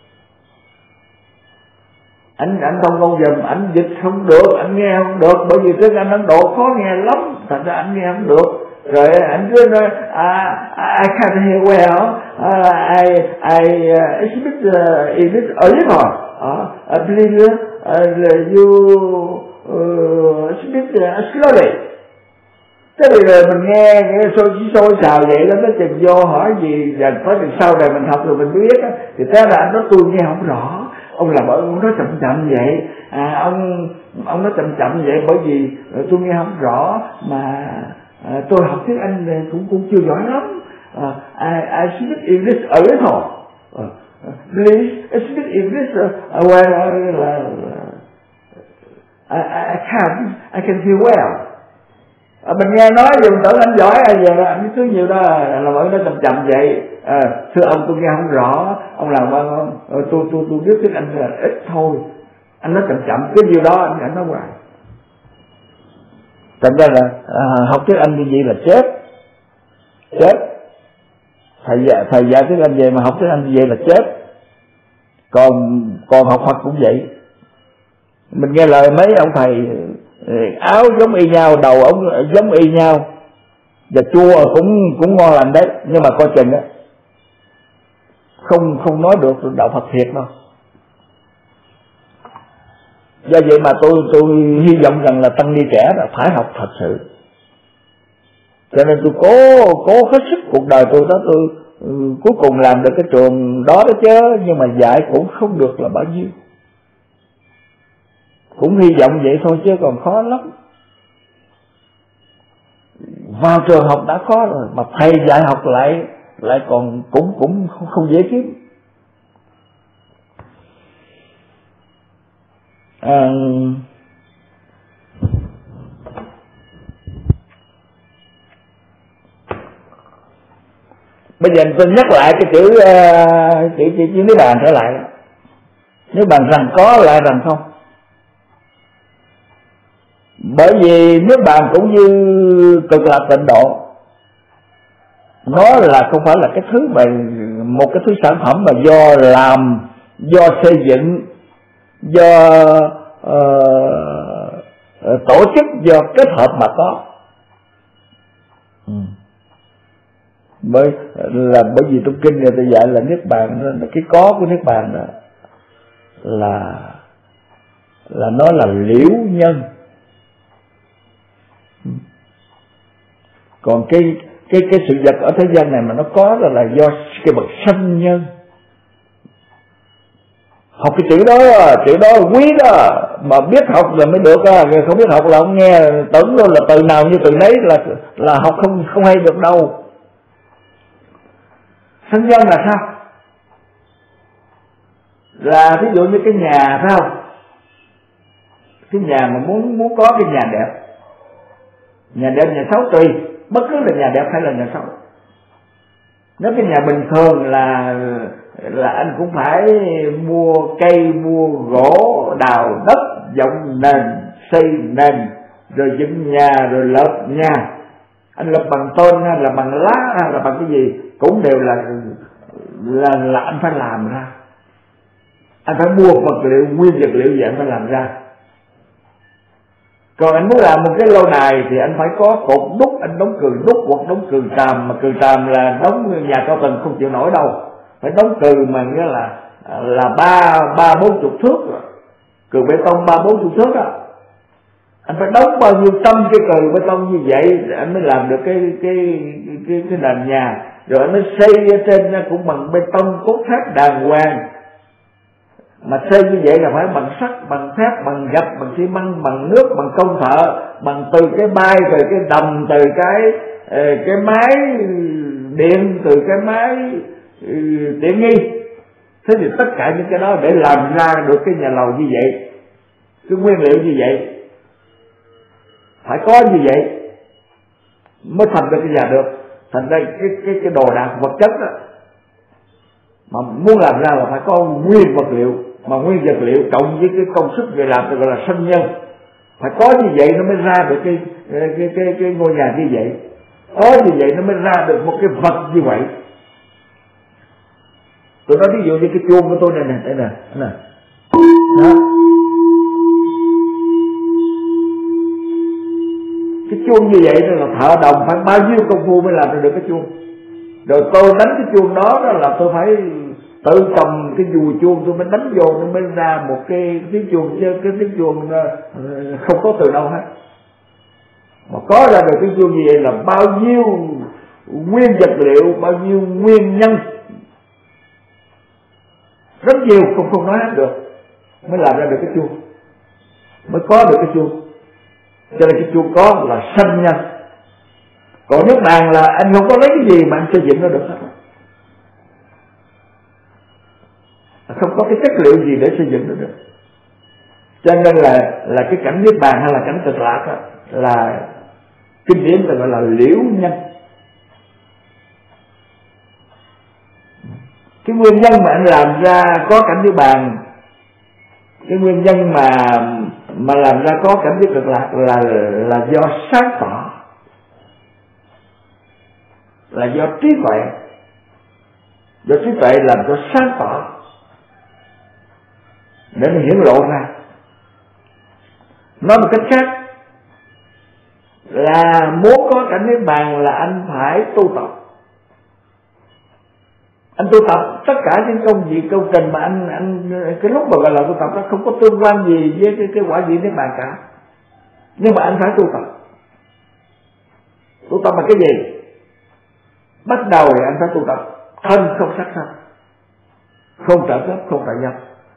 Anh anh không công giùm, anh dịch không được, anh nghe không được, bởi vì tiếng Anh Ấn Độ khó nghe lắm, thành ra anh nghe không được. Rồi anh cứ nói à, I can't hear well, uh, I I uh, speak uh, English a little, uh, please uh, you uh, speak uh, slowly. Thế bây giờ mình nghe nghe xôi xôi xào vậy đó, nó chừng vô hỏi gì, và có chừng sau này mình học rồi mình biết á, thì thế là anh nói tôi nghe không rõ, ông làm ơn ông nói chậm chậm vậy, à, ông ông nói chậm chậm vậy bởi vì tôi nghe không rõ mà. À, tôi học tiếng Anh cũng cũng chưa giỏi lắm. Uh, I I speak English a little. Uh, please speak English uh, well. Uh, I I can I can hear well. Uh, mình nghe nói dùng tưởng anh giỏi à, giờ là anh cứ nhiều đó là mọi nó chậm chậm vậy. À, thưa ông tôi nghe không rõ, ông làm ơn không? Uh, tôi tôi tôi biết tiếng Anh là ít thôi. Anh nói chậm chậm cái nhiều đó anh anh nói hoài. Thành ra là à, học tiếng Anh như vậy là chết chết thầy dạy thầy dạy tiếng Anh vậy mà học tiếng Anh như vậy là chết. Còn còn học Phật cũng vậy, mình nghe lời mấy ông thầy áo giống y nhau, đầu ông giống y nhau, và chua cũng cũng ngon lành đấy, nhưng mà coi chừng á không không nói được đạo Phật thiệt đâu. Do vậy mà tôi tôi hy vọng rằng là tăng ni trẻ là phải học thật sự. Cho nên tôi cố cố hết sức cuộc đời tôi đó, tôi uh, cuối cùng làm được cái trường đó đó chứ, nhưng mà dạy cũng không được là bao nhiêu. Cũng hy vọng vậy thôi chứ còn khó lắm. Vào trường học đã khó rồi, mà thầy dạy học lại lại còn cũng cũng không, không dễ kiếm. À, bây giờ tôi nhắc lại cái chữ uh, chữ chữ chữ Niết Bàn trở lại. Niết Bàn rằng có lại rằng không. Bởi vì Niết Bàn cũng như cực lạc tịnh độ, nó là không phải là cái thứ mà một cái thứ sản phẩm mà do làm, do xây dựng, do uh, tổ chức, do kết hợp mà có. Ừ. Bởi là bởi vì trong kinh người ta dạy là Niết Bàn, cái có của Niết Bàn đó là là nó là liễu nhân. Còn cái cái cái sự vật ở thế gian này mà nó có là, là do cái bậc sanh nhân. học cái chữ đó, chữ đó quý đó, mà biết học là mới được á, không biết học là không nghe, tưởng đâu là từ nào như từ đấy là là học không không hay được đâu. Sân dân là sao? Là ví dụ như cái nhà phải không? Cái nhà mà muốn muốn có cái nhà đẹp, nhà đẹp nhà xấu tùy, bất cứ là nhà đẹp hay là nhà xấu. Nếu cái nhà bình thường là là anh cũng phải mua cây, mua gỗ, đào đất, dọn nền, xây nền, rồi dựng nhà, rồi lợp nhà. Anh lợp bằng tôn hay là bằng lá hay là bằng cái gì cũng đều là là là anh phải làm ra. Anh phải mua vật liệu, nguyên vật liệu gì anh phải làm ra. Còn anh muốn làm một cái lâu đài thì anh phải có cột đúc, anh đóng cừ đúc hoặc đóng cừ tràm, mà cừ tràm là đóng nhà cao tầng không chịu nổi đâu, phải đóng cừ mà nghĩa là là ba ba bốn chục thước, cừ bê tông ba bốn chục thước á. Anh phải đóng bao nhiêu trăm cái cừ bê tông như vậy để anh mới làm được cái cái cái cái nền nhà, rồi anh mới xây ở trên cũng bằng bê tông cốt thép đàng hoàng. Mà xây như vậy là phải bằng sắt, bằng thép, bằng gạch, bằng xi măng, bằng nước, bằng công thợ, bằng từ cái bay, từ cái đầm, từ cái cái máy điện, từ cái máy tiện nghi. Thế thì tất cả những cái đó để làm ra được cái nhà lầu như vậy, cái nguyên liệu như vậy, phải có như vậy mới thành được cái nhà được. Thành ra cái cái cái đồ đạc vật chất đó, mà muốn làm ra là phải có nguyên vật liệu, mà nguyên vật liệu cộng với cái công sức người làm thì gọi là sân nhân. Phải có như vậy nó mới ra được cái cái cái cái ngôi nhà như vậy, có như vậy nó mới ra được một cái vật như vậy. Tôi nói ví dụ như cái chuông của tôi này nè, đây nè, nè, đó. Cái chuông như vậy là thợ đồng phải bao nhiêu công phu mới làm được cái chuông. Rồi tôi đánh cái chuông đó, đó là tôi phải tự cầm cái dùi chuông tôi mới đánh vô nó mới ra một cái tiếng chuông, chứ cái tiếng chuông không có từ đâu hết. Mà có ra được tiếng chuông như vậy là bao nhiêu nguyên vật liệu, bao nhiêu nguyên nhân, rất nhiều, không không nói hết được, mới làm ra được cái chuông, mới có được cái chuông. Cho nên cái chuông có là sanh nhân. Còn nước đàn là anh không có lấy cái gì mà anh xây dựng nó được hết, không có cái chất liệu gì để xây dựng nó được. Cho nên là là cái cảnh niết bàn hay là cảnh cực lạc đó, là kinh điển gọi là liễu nhân. Cái nguyên nhân mà anh làm ra có cảnh niết bàn, cái nguyên nhân mà mà làm ra có cảnh giới cực lạc là là do sáng tỏ, là do trí tuệ, do trí tuệ làm cho sáng tỏ để nó hiển lộ ra. Nói một cách khác là muốn có cảnh niết bàn là anh phải tu tập. Anh tu tập tất cả những công việc công trình mà anh anh cái lúc mà gọi là tu tập nó không có tương quan gì với cái cái quả vị niết bàn cả, nhưng mà anh phải tu tập. Tu tập là cái gì? Bắt đầu thì anh phải tu tập thân không sát sanh, không trợ cấp, không trợ dâm.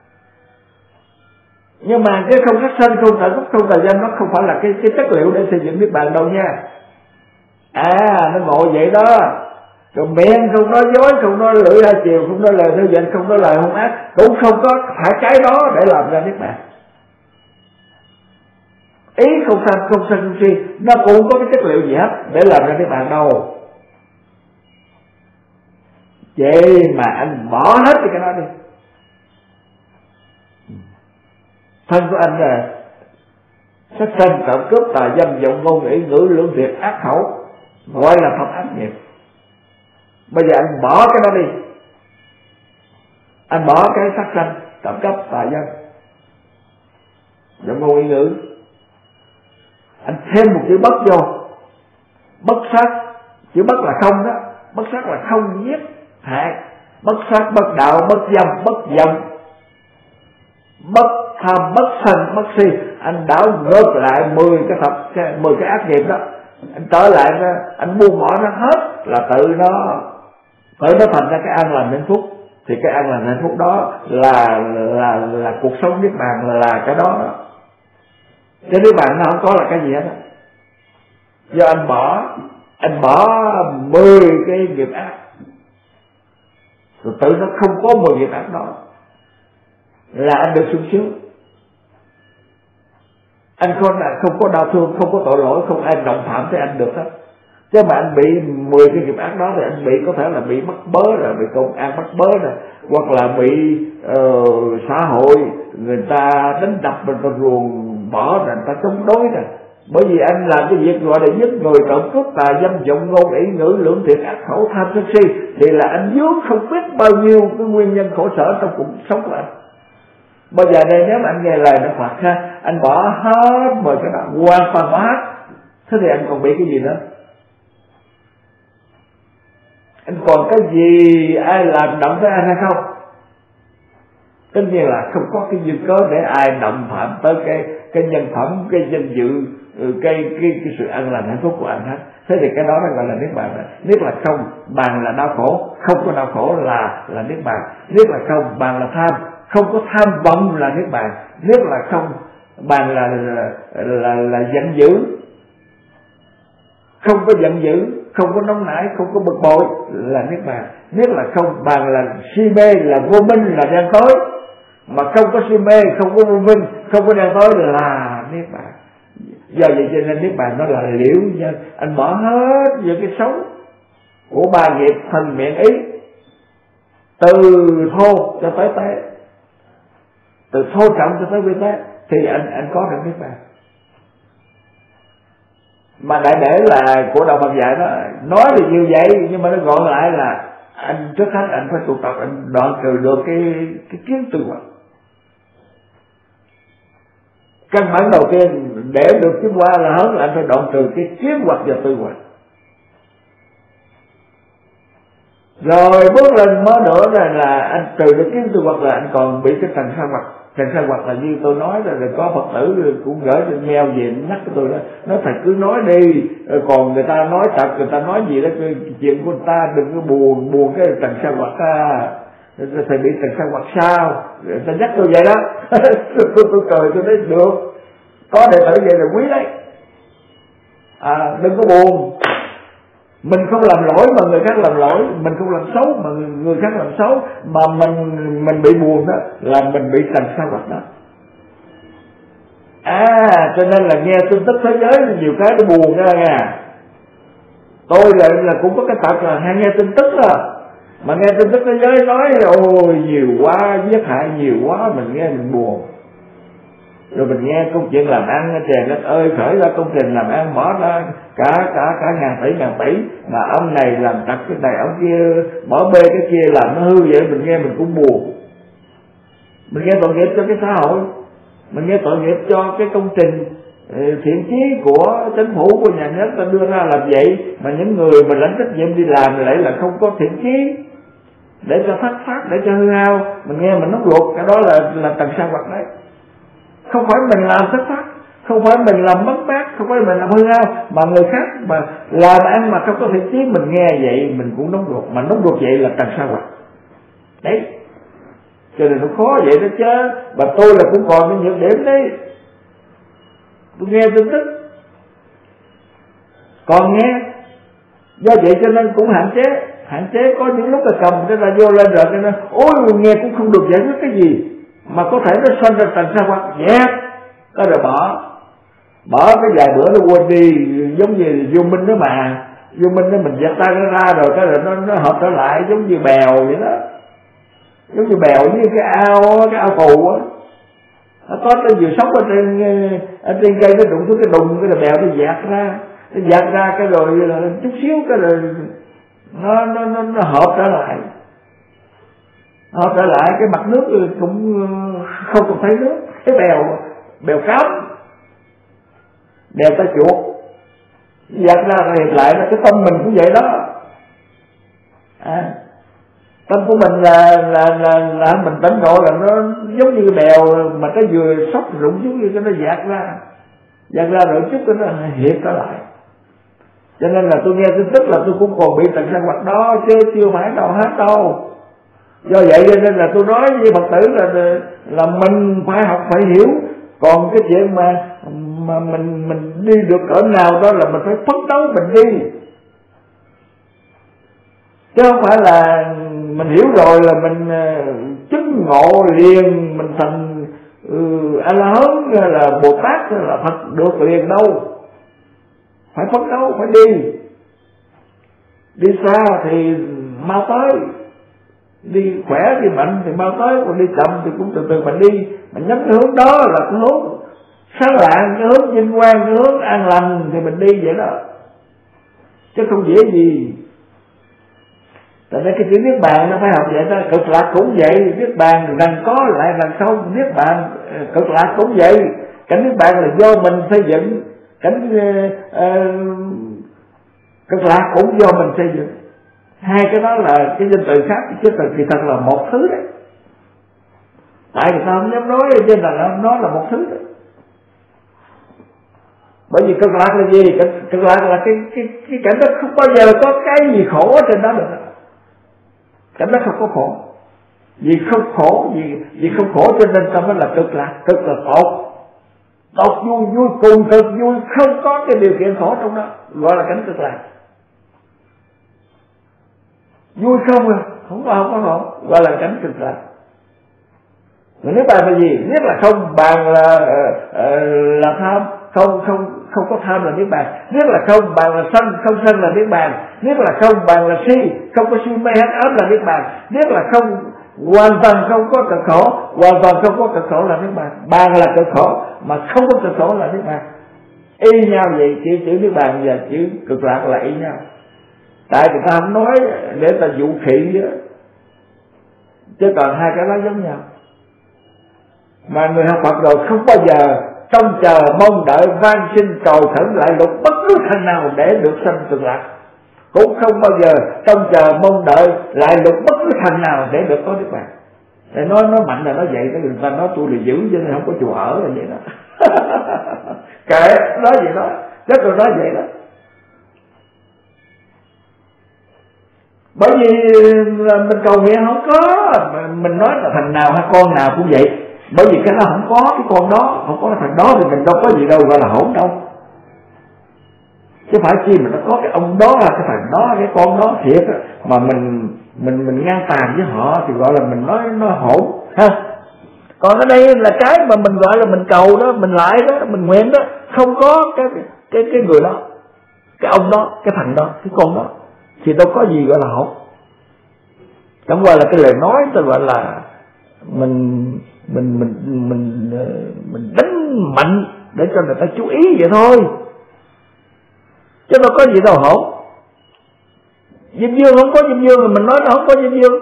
Nhưng mà cái không sát sanh, không trợ cấp, không trợ dâm nó không phải là cái cái chất liệu để xây dựng niết bàn đâu nha. À, nó ngộ vậy đó. Rồi miệng không nói dối, không nói lưỡi hai chiều, không nói lời nói dện, không nói lời hung ác, cũng không có phải cái đó để làm ra niết bàn. Ý không sanh, không sanh, không si, nó cũng không có cái chất liệu gì hết để làm ra niết bàn đâu. Vậy mà anh bỏ hết cái đó đi. Thân của anh là sát sanh, trộm cướp, tà dâm, vọng ngôn, ý ngữ, lưỡng thiệt, ác khẩu, gọi là thập ác nghiệp. Bây giờ anh bỏ cái đó đi, anh bỏ cái sát sanh, trộm cắp, tà dâm, vọng ngôn, ý ngữ, anh thêm một chữ bất vô, bất sát. Chữ bất là không đó, bất sát là không giết hại, bất sát, bất đạo, bất dâm, bất dâm, bất tham, bất sân, bất si. Anh đảo ngược lại mười cái thập mười cái ác nghiệp đó, anh trở lại đó, anh buông bỏ nó hết là tự nó tự nó thành ra cái an lành hạnh phúc, thì cái an lành hạnh phúc đó là là là cuộc sống niết bàn, là, là cái đó. Cái niết bàn nó không có là cái gì hết đó. Do anh bỏ anh bỏ mười cái nghiệp ác, rồi tự nó không có mười nghiệp ác đó là anh được sung sướng. Anh không, không có đau thương, không có tội lỗi, không ai động phạm tới anh được hết. Chứ mà anh bị mười cái nghiệp ác đó thì anh bị có thể là bị bắt bớ rồi, bị công an bắt bớ rồi, hoặc là bị uh, xã hội người ta đánh đập mình, ta ruồng bỏ rồi, người ta chống đối rồi. Bởi vì anh làm cái việc gọi là giết người, trộm cướp, tà dâm, vọng ngôn, ỷ ngữ, lưỡng thiệt, ác khẩu, tham sân si, thì là anh vướng không biết bao nhiêu cái nguyên nhân khổ sở trong cuộc sống của anh. Bây giờ đây nếu mà anh nghe lời Đức Phật ha, anh bỏ hết mười cái đó, hoàn toàn bỏ hết, thế thì anh còn bị cái gì nữa? Anh còn cái gì ai làm động tới anh hay không? Tất nhiên là không có cái duyên cớ để ai động phạm tới cái cái nhân phẩm, cái danh dự, cái cái cái sự an lành hạnh phúc của anh hết. Thế thì cái đó nó gọi là niết bàn. Niết là không, bàn là đau khổ, không có đau khổ là là niết bàn. Niết là không, bàn là tham, không có tham vọng là niết bàn. Niết là không, bàn là là là, là giận dữ, không có giận dữ, không có nóng nảy, không có bực bội là niết bàn. Niết là không, bàn là si mê, là vô minh, là đen tối. Mà không có si mê, không có vô minh, không có đen tối là niết bàn. Do vậy cho nên niết bàn nó là liễu nhân. Anh bỏ hết những cái xấu của ba nghiệp thân miệng ý, từ thô cho tới tế, từ thô trọng cho tới vi tế, thì anh anh có được niết bàn. Mà đại để là của đạo Phật dạy đó, nói thì như vậy nhưng mà nó gọn lại là anh trước hết anh phải tụ tập, anh đoạn trừ được cái cái kiến tư hoặc. Căn bản đầu tiên để được tiến qua là hết là anh phải đoạn trừ cái kiến hoặc và tư hoặc. Rồi bước lên mới nữa là, là anh trừ được kiến tư hoặc là anh còn bị cái trần sa hoặc. Trần sa hoặc là như tôi nói là, là có Phật tử cũng gửi cho mail về nhắc của tôi đó, nói thầy cứ nói đi, còn người ta nói thật, người ta nói gì đó, chuyện của người ta đừng có buồn buồn cái trần sa hoặc à, thầy bị trần sa hoặc sao? Người ta nhắc tôi vậy đó. tôi tôi cười tôi nói được, có đệ tử vậy là quý đấy. À, đừng có buồn, mình không làm lỗi mà người khác làm lỗi, mình không làm xấu mà người khác làm xấu, mà mình mình bị buồn đó là mình bị trần sa hoặc đó. À, cho nên là nghe tin tức thế giới nhiều cái nó buồn ra nha. Tôi là là cũng có cái tật là hay nghe tin tức đó, mà nghe tin tức thế giới nói ôi nhiều quá, giết hại nhiều quá, mình nghe mình buồn. Rồi mình nghe câu chuyện làm ăn, trời đất ơi, khởi ra công trình làm ăn bỏ ra cả cả cả ngàn tỷ ngàn tỷ, mà ông này làm tặc cái này, ông kia bỏ bê cái kia làm nó hư vậy, mình nghe mình cũng buồn. Mình nghe tội nghiệp cho cái xã hội, mình nghe tội nghiệp cho cái công trình thiện chí của chính phủ, của nhà nước ta đưa ra làm vậy, mà những người mình lãnh trách nhiệm đi làm lại là không có thiện chí, để cho thất phát, để cho hư hao, mình nghe mình nóng ruột. Cái đó là là trần sa hoặc đấy. Không phải mình làm thất phát, không phải mình làm mất mát, không phải mình làm hư hao, mà người khác mà làm ăn mà không có thiện chí, mình nghe vậy mình cũng nóng ruột, mà nóng ruột vậy là trần sa hoặc đấy. Cho nên nó khó vậy đó chứ. Và tôi là cũng còn những nhược điểm đấy, tôi nghe tin tức còn nghe, do vậy cho nên cũng hạn chế. Hạn chế có những lúc là cầm cái radio lên rồi cái nó ôi nghe cũng không được giải quyết cái gì, mà có thể nó sanh ra trần sa hoặc nhét, có rồi bỏ bỏ cái vài bữa nó quên đi, giống như vô minh đó mà, vô minh đó mình giật tay nó ra rồi cái rồi nó nó hợp trở lại, giống như bèo vậy đó, giống như bèo như cái ao cái ao tù á, nó có nó vừa sống ở trên ở trên cây nó đụng xuống cái đùng cái rồi bèo nó dạt ra, nó dạt ra cái rồi chút xíu cái rồi nó nó nó, nó hợp trở lại. Hợp trở lại cái mặt nước cũng không còn thấy nước, cái bèo bèo cám, bèo ta chuột dạt ra rồi hiệp lại là cái tâm mình cũng vậy đó. À, tâm của mình là là là, là mình tỉnh ngộ là nó giống như cái bèo mà cái vừa sóc rụng xuống như cái nó dạt ra, dạt ra rồi chút cái nó hiệp trở lại. Cho nên là tôi nghe tin tức là tôi cũng còn bị trần sa hoặc đó chứ chưa phải đâu hết đâu. Do vậy cho nên là tôi nói với Phật tử là là mình phải học phải hiểu. Còn cái chuyện mà mà mình mình đi được cỡ nào đó là mình phải phấn đấu mình đi, chứ không phải là mình hiểu rồi là mình chứng ngộ liền, mình thành uh, A La Hán hay là Bồ Tát hay là Phật được liền đâu. Phải phấn đấu, phải đi. Đi xa thì mau tới, đi khỏe thì mạnh thì mau tới, còn đi chậm thì cũng từ từ mà đi. Mà nhắm cái hướng đó là cái hướng sáng lạng, cái hướng vinh quang, cái hướng an lành thì mình đi vậy đó, chứ không dễ gì. Tại nên cái chữ niết bàn nó phải học vậy đó. Cực lạc cũng vậy, niết bàn rằng có lại rằng không. Niết bàn cực lạc cũng vậy. Cảnh niết bàn là do mình xây dựng, cảnh uh, cực lạc cũng do mình xây dựng. Hai cái đó là cái danh từ khác, chứ kỳ thật là một thứ đấy. Tại người ta không dám nói cho nên là nó là một thứ đấy. Bởi vì cực lạc là gì? Cực lạc là cái cái cái cảnh đó không bao giờ có cái gì khổ ở trên đó được. Cảnh đó không có khổ. Vì không khổ, vì vì không khổ cho nên ta mới là cực lạc. Cực là tốt, tốt vui, vui cùng cực vui, không có cái điều kiện khổ trong đó, gọi là cảnh cực lạc. Vui không à, không có không có khổ, gọi là cảnh cực lạc. Rồi nếu bàn là gì? Nhất là không bàn là là tham, không không không có tham là niết bàn. Nhất là không bàn là sân, không sân là niết bàn. Nhất là không bàn là si, không có si mê hắt ám là niết bàn. Nhất là không hoàn toàn không có cực khổ, hoàn toàn không có cực khổ là niết bàn. Bàn là cực khổ mà không có cực khổ là niết bàn. Y nhau vậy, chữ chữ niết bàn và chữ cực lạc là y nhau. Tại người ta không nói để ta dụ khỉ đó, chứ còn hai cái đó giống nhau. Mà người học Phật rồi không bao giờ trông chờ mong đợi van xin cầu khẩn lại lục bất cứ thằng nào để được sanh cực lạc, cũng không bao giờ trông chờ mong đợi lại lục bất cứ thằng nào để được có niết bàn. Để nói nó mạnh là nó vậy đó, người ta nói tôi là giữ cho nên không có chùa ở là vậy đó. Kệ nói vậy đó, chắc tôi nói vậy đó. Bởi vì mình cầu nguyện không có, mình nói là thằng nào hay con nào cũng vậy. Bởi vì cái đó không có cái con đó, không có cái thằng đó thì mình đâu có gì đâu gọi là hỗn đâu. Chứ phải chi mà nó có cái ông đó, cái thằng đó, cái con đó thiệt á, mà mình mình mình ngang tàn với họ thì gọi là mình nói nó hỗn ha. Còn ở đây là cái mà mình gọi là mình cầu đó, mình lại đó, mình nguyện đó, không có cái cái cái người đó, cái ông đó, cái thằng đó, cái con đó thì đâu có gì gọi là hỗn. Chẳng qua là cái lời nói tôi gọi là mình mình mình mình mình đánh mạnh để cho người ta chú ý vậy thôi, chứ đâu có gì đâu hỗn. Diêm Dương không có Diêm Dương thì mình nói nó không có Diêm Dương.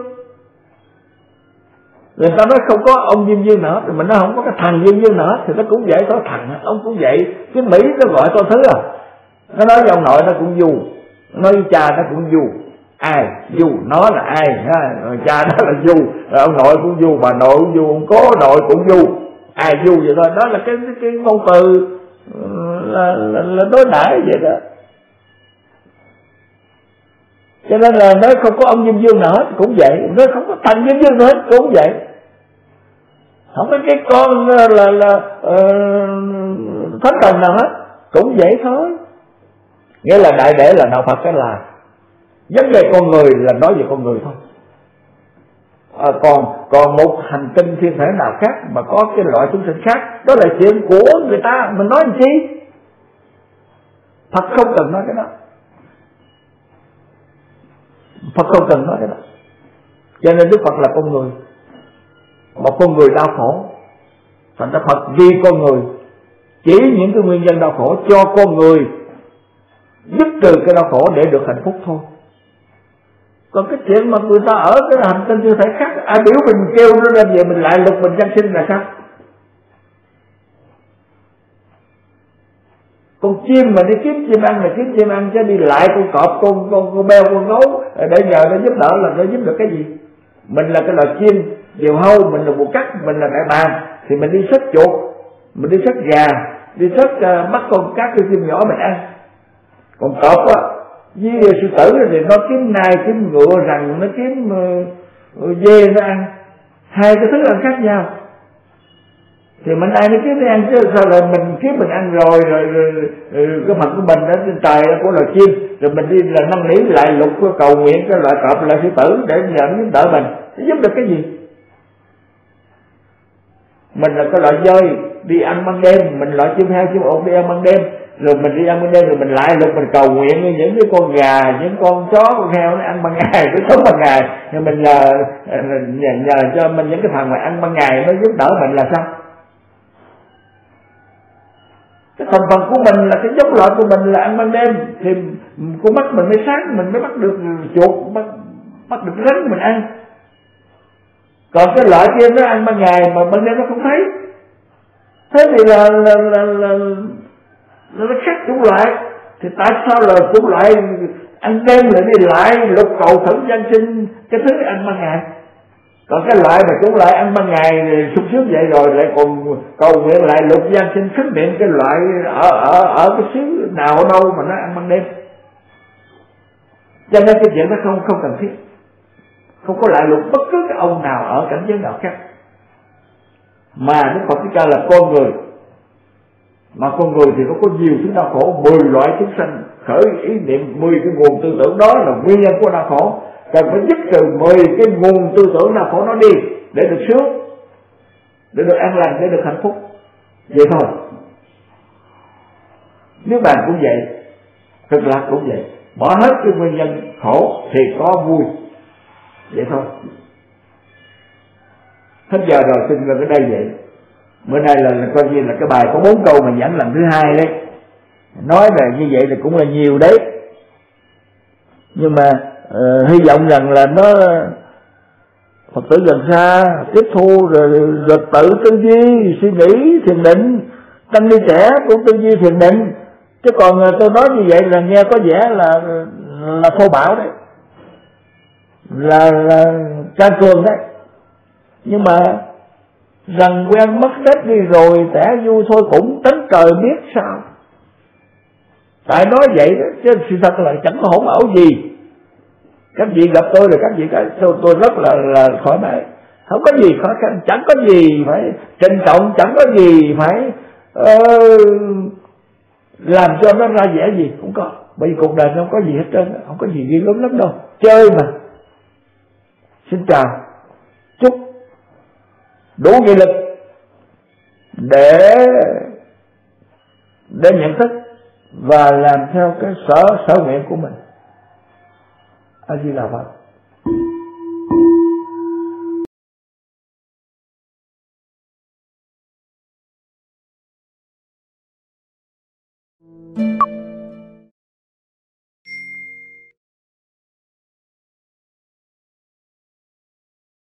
Người ta nói không có ông Diêm Dương nữa thì mình nói không có cái thằng Diêm Dương nữa, thì nó cũng vậy thôi. Thằng ông cũng vậy. Cái Mỹ nó gọi con thứ à, nó nói với ông nội nó cũng dù, nói với cha nó cũng dù. Ai dù nó là ai ha? Rồi cha nó là dù, rồi ông nội cũng dù, bà nội cũng dù, ông cố nội cũng dù, ai dù vậy thôi. Đó là cái cái ngôn từ là, là, là đối đãi vậy đó. Cho nên là nói không có ông Diêm Dương nữa cũng vậy, nói không có thằng Diêm Dương nữa cũng vậy. Không có cái con là là, là uh, thánh thần nào hết cũng vậy thôi. Nghĩa là đại để là đạo Phật cái là vấn đề con người là nói về con người thôi. À, còn còn một hành tinh thiên thể nào khác mà có cái loại chúng sinh khác, đó là chuyện của người ta, mình nói làm chi? Phật không cần nói cái đó. Phật không cần nói cái đó. Cho nên Đức Phật là con người, một con người đau khổ. Thành ra Phật vì con người chỉ những cái nguyên nhân đau khổ cho con người dứt trừ cái đau khổ để được hạnh phúc thôi. Còn cái chuyện mà người ta ở cái hành tinh như thể khác, ai biểu mình kêu nó lên về mình lại lục mình nhân sinh là sao? Con chim mà đi kiếm chim ăn là kiếm chim ăn, chứ đi lại con cọp, con con con beo, con gấu để nhờ nó giúp đỡ là nó giúp được cái gì? Mình là cái loài chim diều hâu, mình là bồ cắt, mình là đại bàng thì mình đi xách chuột, mình đi xách gà, đi xách uh, bắt con cá cái chim nhỏ mình ăn. Còn cọp á với sư tử thì nó kiếm nai, kiếm ngựa, rằng nó kiếm uh, rồi dê nó ăn, hai cái thức ăn khác nhau. Thì mình ai mới kiếm để ăn chứ sao là mình kiếm mình ăn rồi rồi, rồi, rồi, rồi cái mặt của mình ở trên trời của loài chim, rồi mình đi là năn nỉ lại lục cái cầu nguyện cái loại cọp loại sư tử để nhận giúp đỡ mình, nó giúp được cái gì? Mình là cái loại dơi đi ăn ban đêm, mình loại chim heo chim ộn đi ăn ban đêm, rồi mình đi ăn ban đêm rồi mình lại lục mình cầu nguyện như những cái con gà, những con chó, con heo nó ăn ban ngày, nó sống ban ngày, rồi mình nhờ, nhờ nhờ cho mình những cái thằng mà ăn ban ngày nó giúp đỡ mình là sao? Cái thành phần của mình là cái giống loại của mình là ăn ban đêm, thì con mắt mình mới sáng, mình mới bắt được chuột, bắt, bắt được rắn mình ăn. Còn cái loại kia nó ăn ban ngày mà ban đêm nó không thấy, thế thì là là là, là, là nó khác chủng loại. Thì tại sao là chủng loại ăn đêm lại đi lại lục cầu thử gian sinh cái thứ ăn ban ngày, còn cái loại mà chủng loại ăn ban ngày sung sướng vậy rồi lại còn cầu nguyện lại lục gian sinh khấn niệm cái loại ở ở ở cái xứ nào đâu mà nó ăn ban đêm. Cho nên cái chuyện nó không không cần thiết, không có lại lục bất cứ cái ông nào ở cảnh giới nào khác. Mà Đức Phật Thích Ca là con người, mà con người thì nó có nhiều thứ đau khổ, mười loại chúng sanh khởi ý niệm, mười cái nguồn tư tưởng đó là nguyên nhân của đau khổ, cần phải dứt trừ mười cái nguồn tư tưởng đau khổ nó đi để được sướng, để được an lành, để được hạnh phúc. Vậy thôi. Nếu bạn cũng vậy, Cực Lạc cũng vậy, bỏ hết cái nguyên nhân khổ thì có vui. Vậy thôi. Hết giờ rồi, xin ngừng ở đây vậy. Bữa nay là, là coi như là cái bài có bốn câu mà giảng lần thứ hai đấy. Nói về như vậy thì cũng là nhiều đấy. Nhưng mà uh, hy vọng rằng là nó Phật tử gần xa tiếp thu rồi, rồi tự tư duy, suy nghĩ, thiền định. Tăng ni trẻ cũng tư duy thiền định. Chứ còn tôi nói như vậy là nghe có vẻ là là thô bạo đấy, là là can cường đấy. Nhưng mà rằng quen mất đất đi rồi tẻ vui thôi cũng tính trời biết sao. Tại nói vậy đó, chứ sự thật là chẳng có hỗn ẩu gì. Các vị gặp tôi là các vị cái tôi, tôi rất là là thoải mái, không có gì khó khăn, chẳng có gì phải trịnh trọng, chẳng có gì phải uh, làm cho nó ra vẻ gì, không có. Bởi vì cuộc đời không có gì hết trơn, không có gì ghê gớm lắm đâu, chơi mà. Xin chào, chúc đủ nghị lực để để nhận thức và làm theo cái sở sở nguyện của mình. A Di Đà Phật.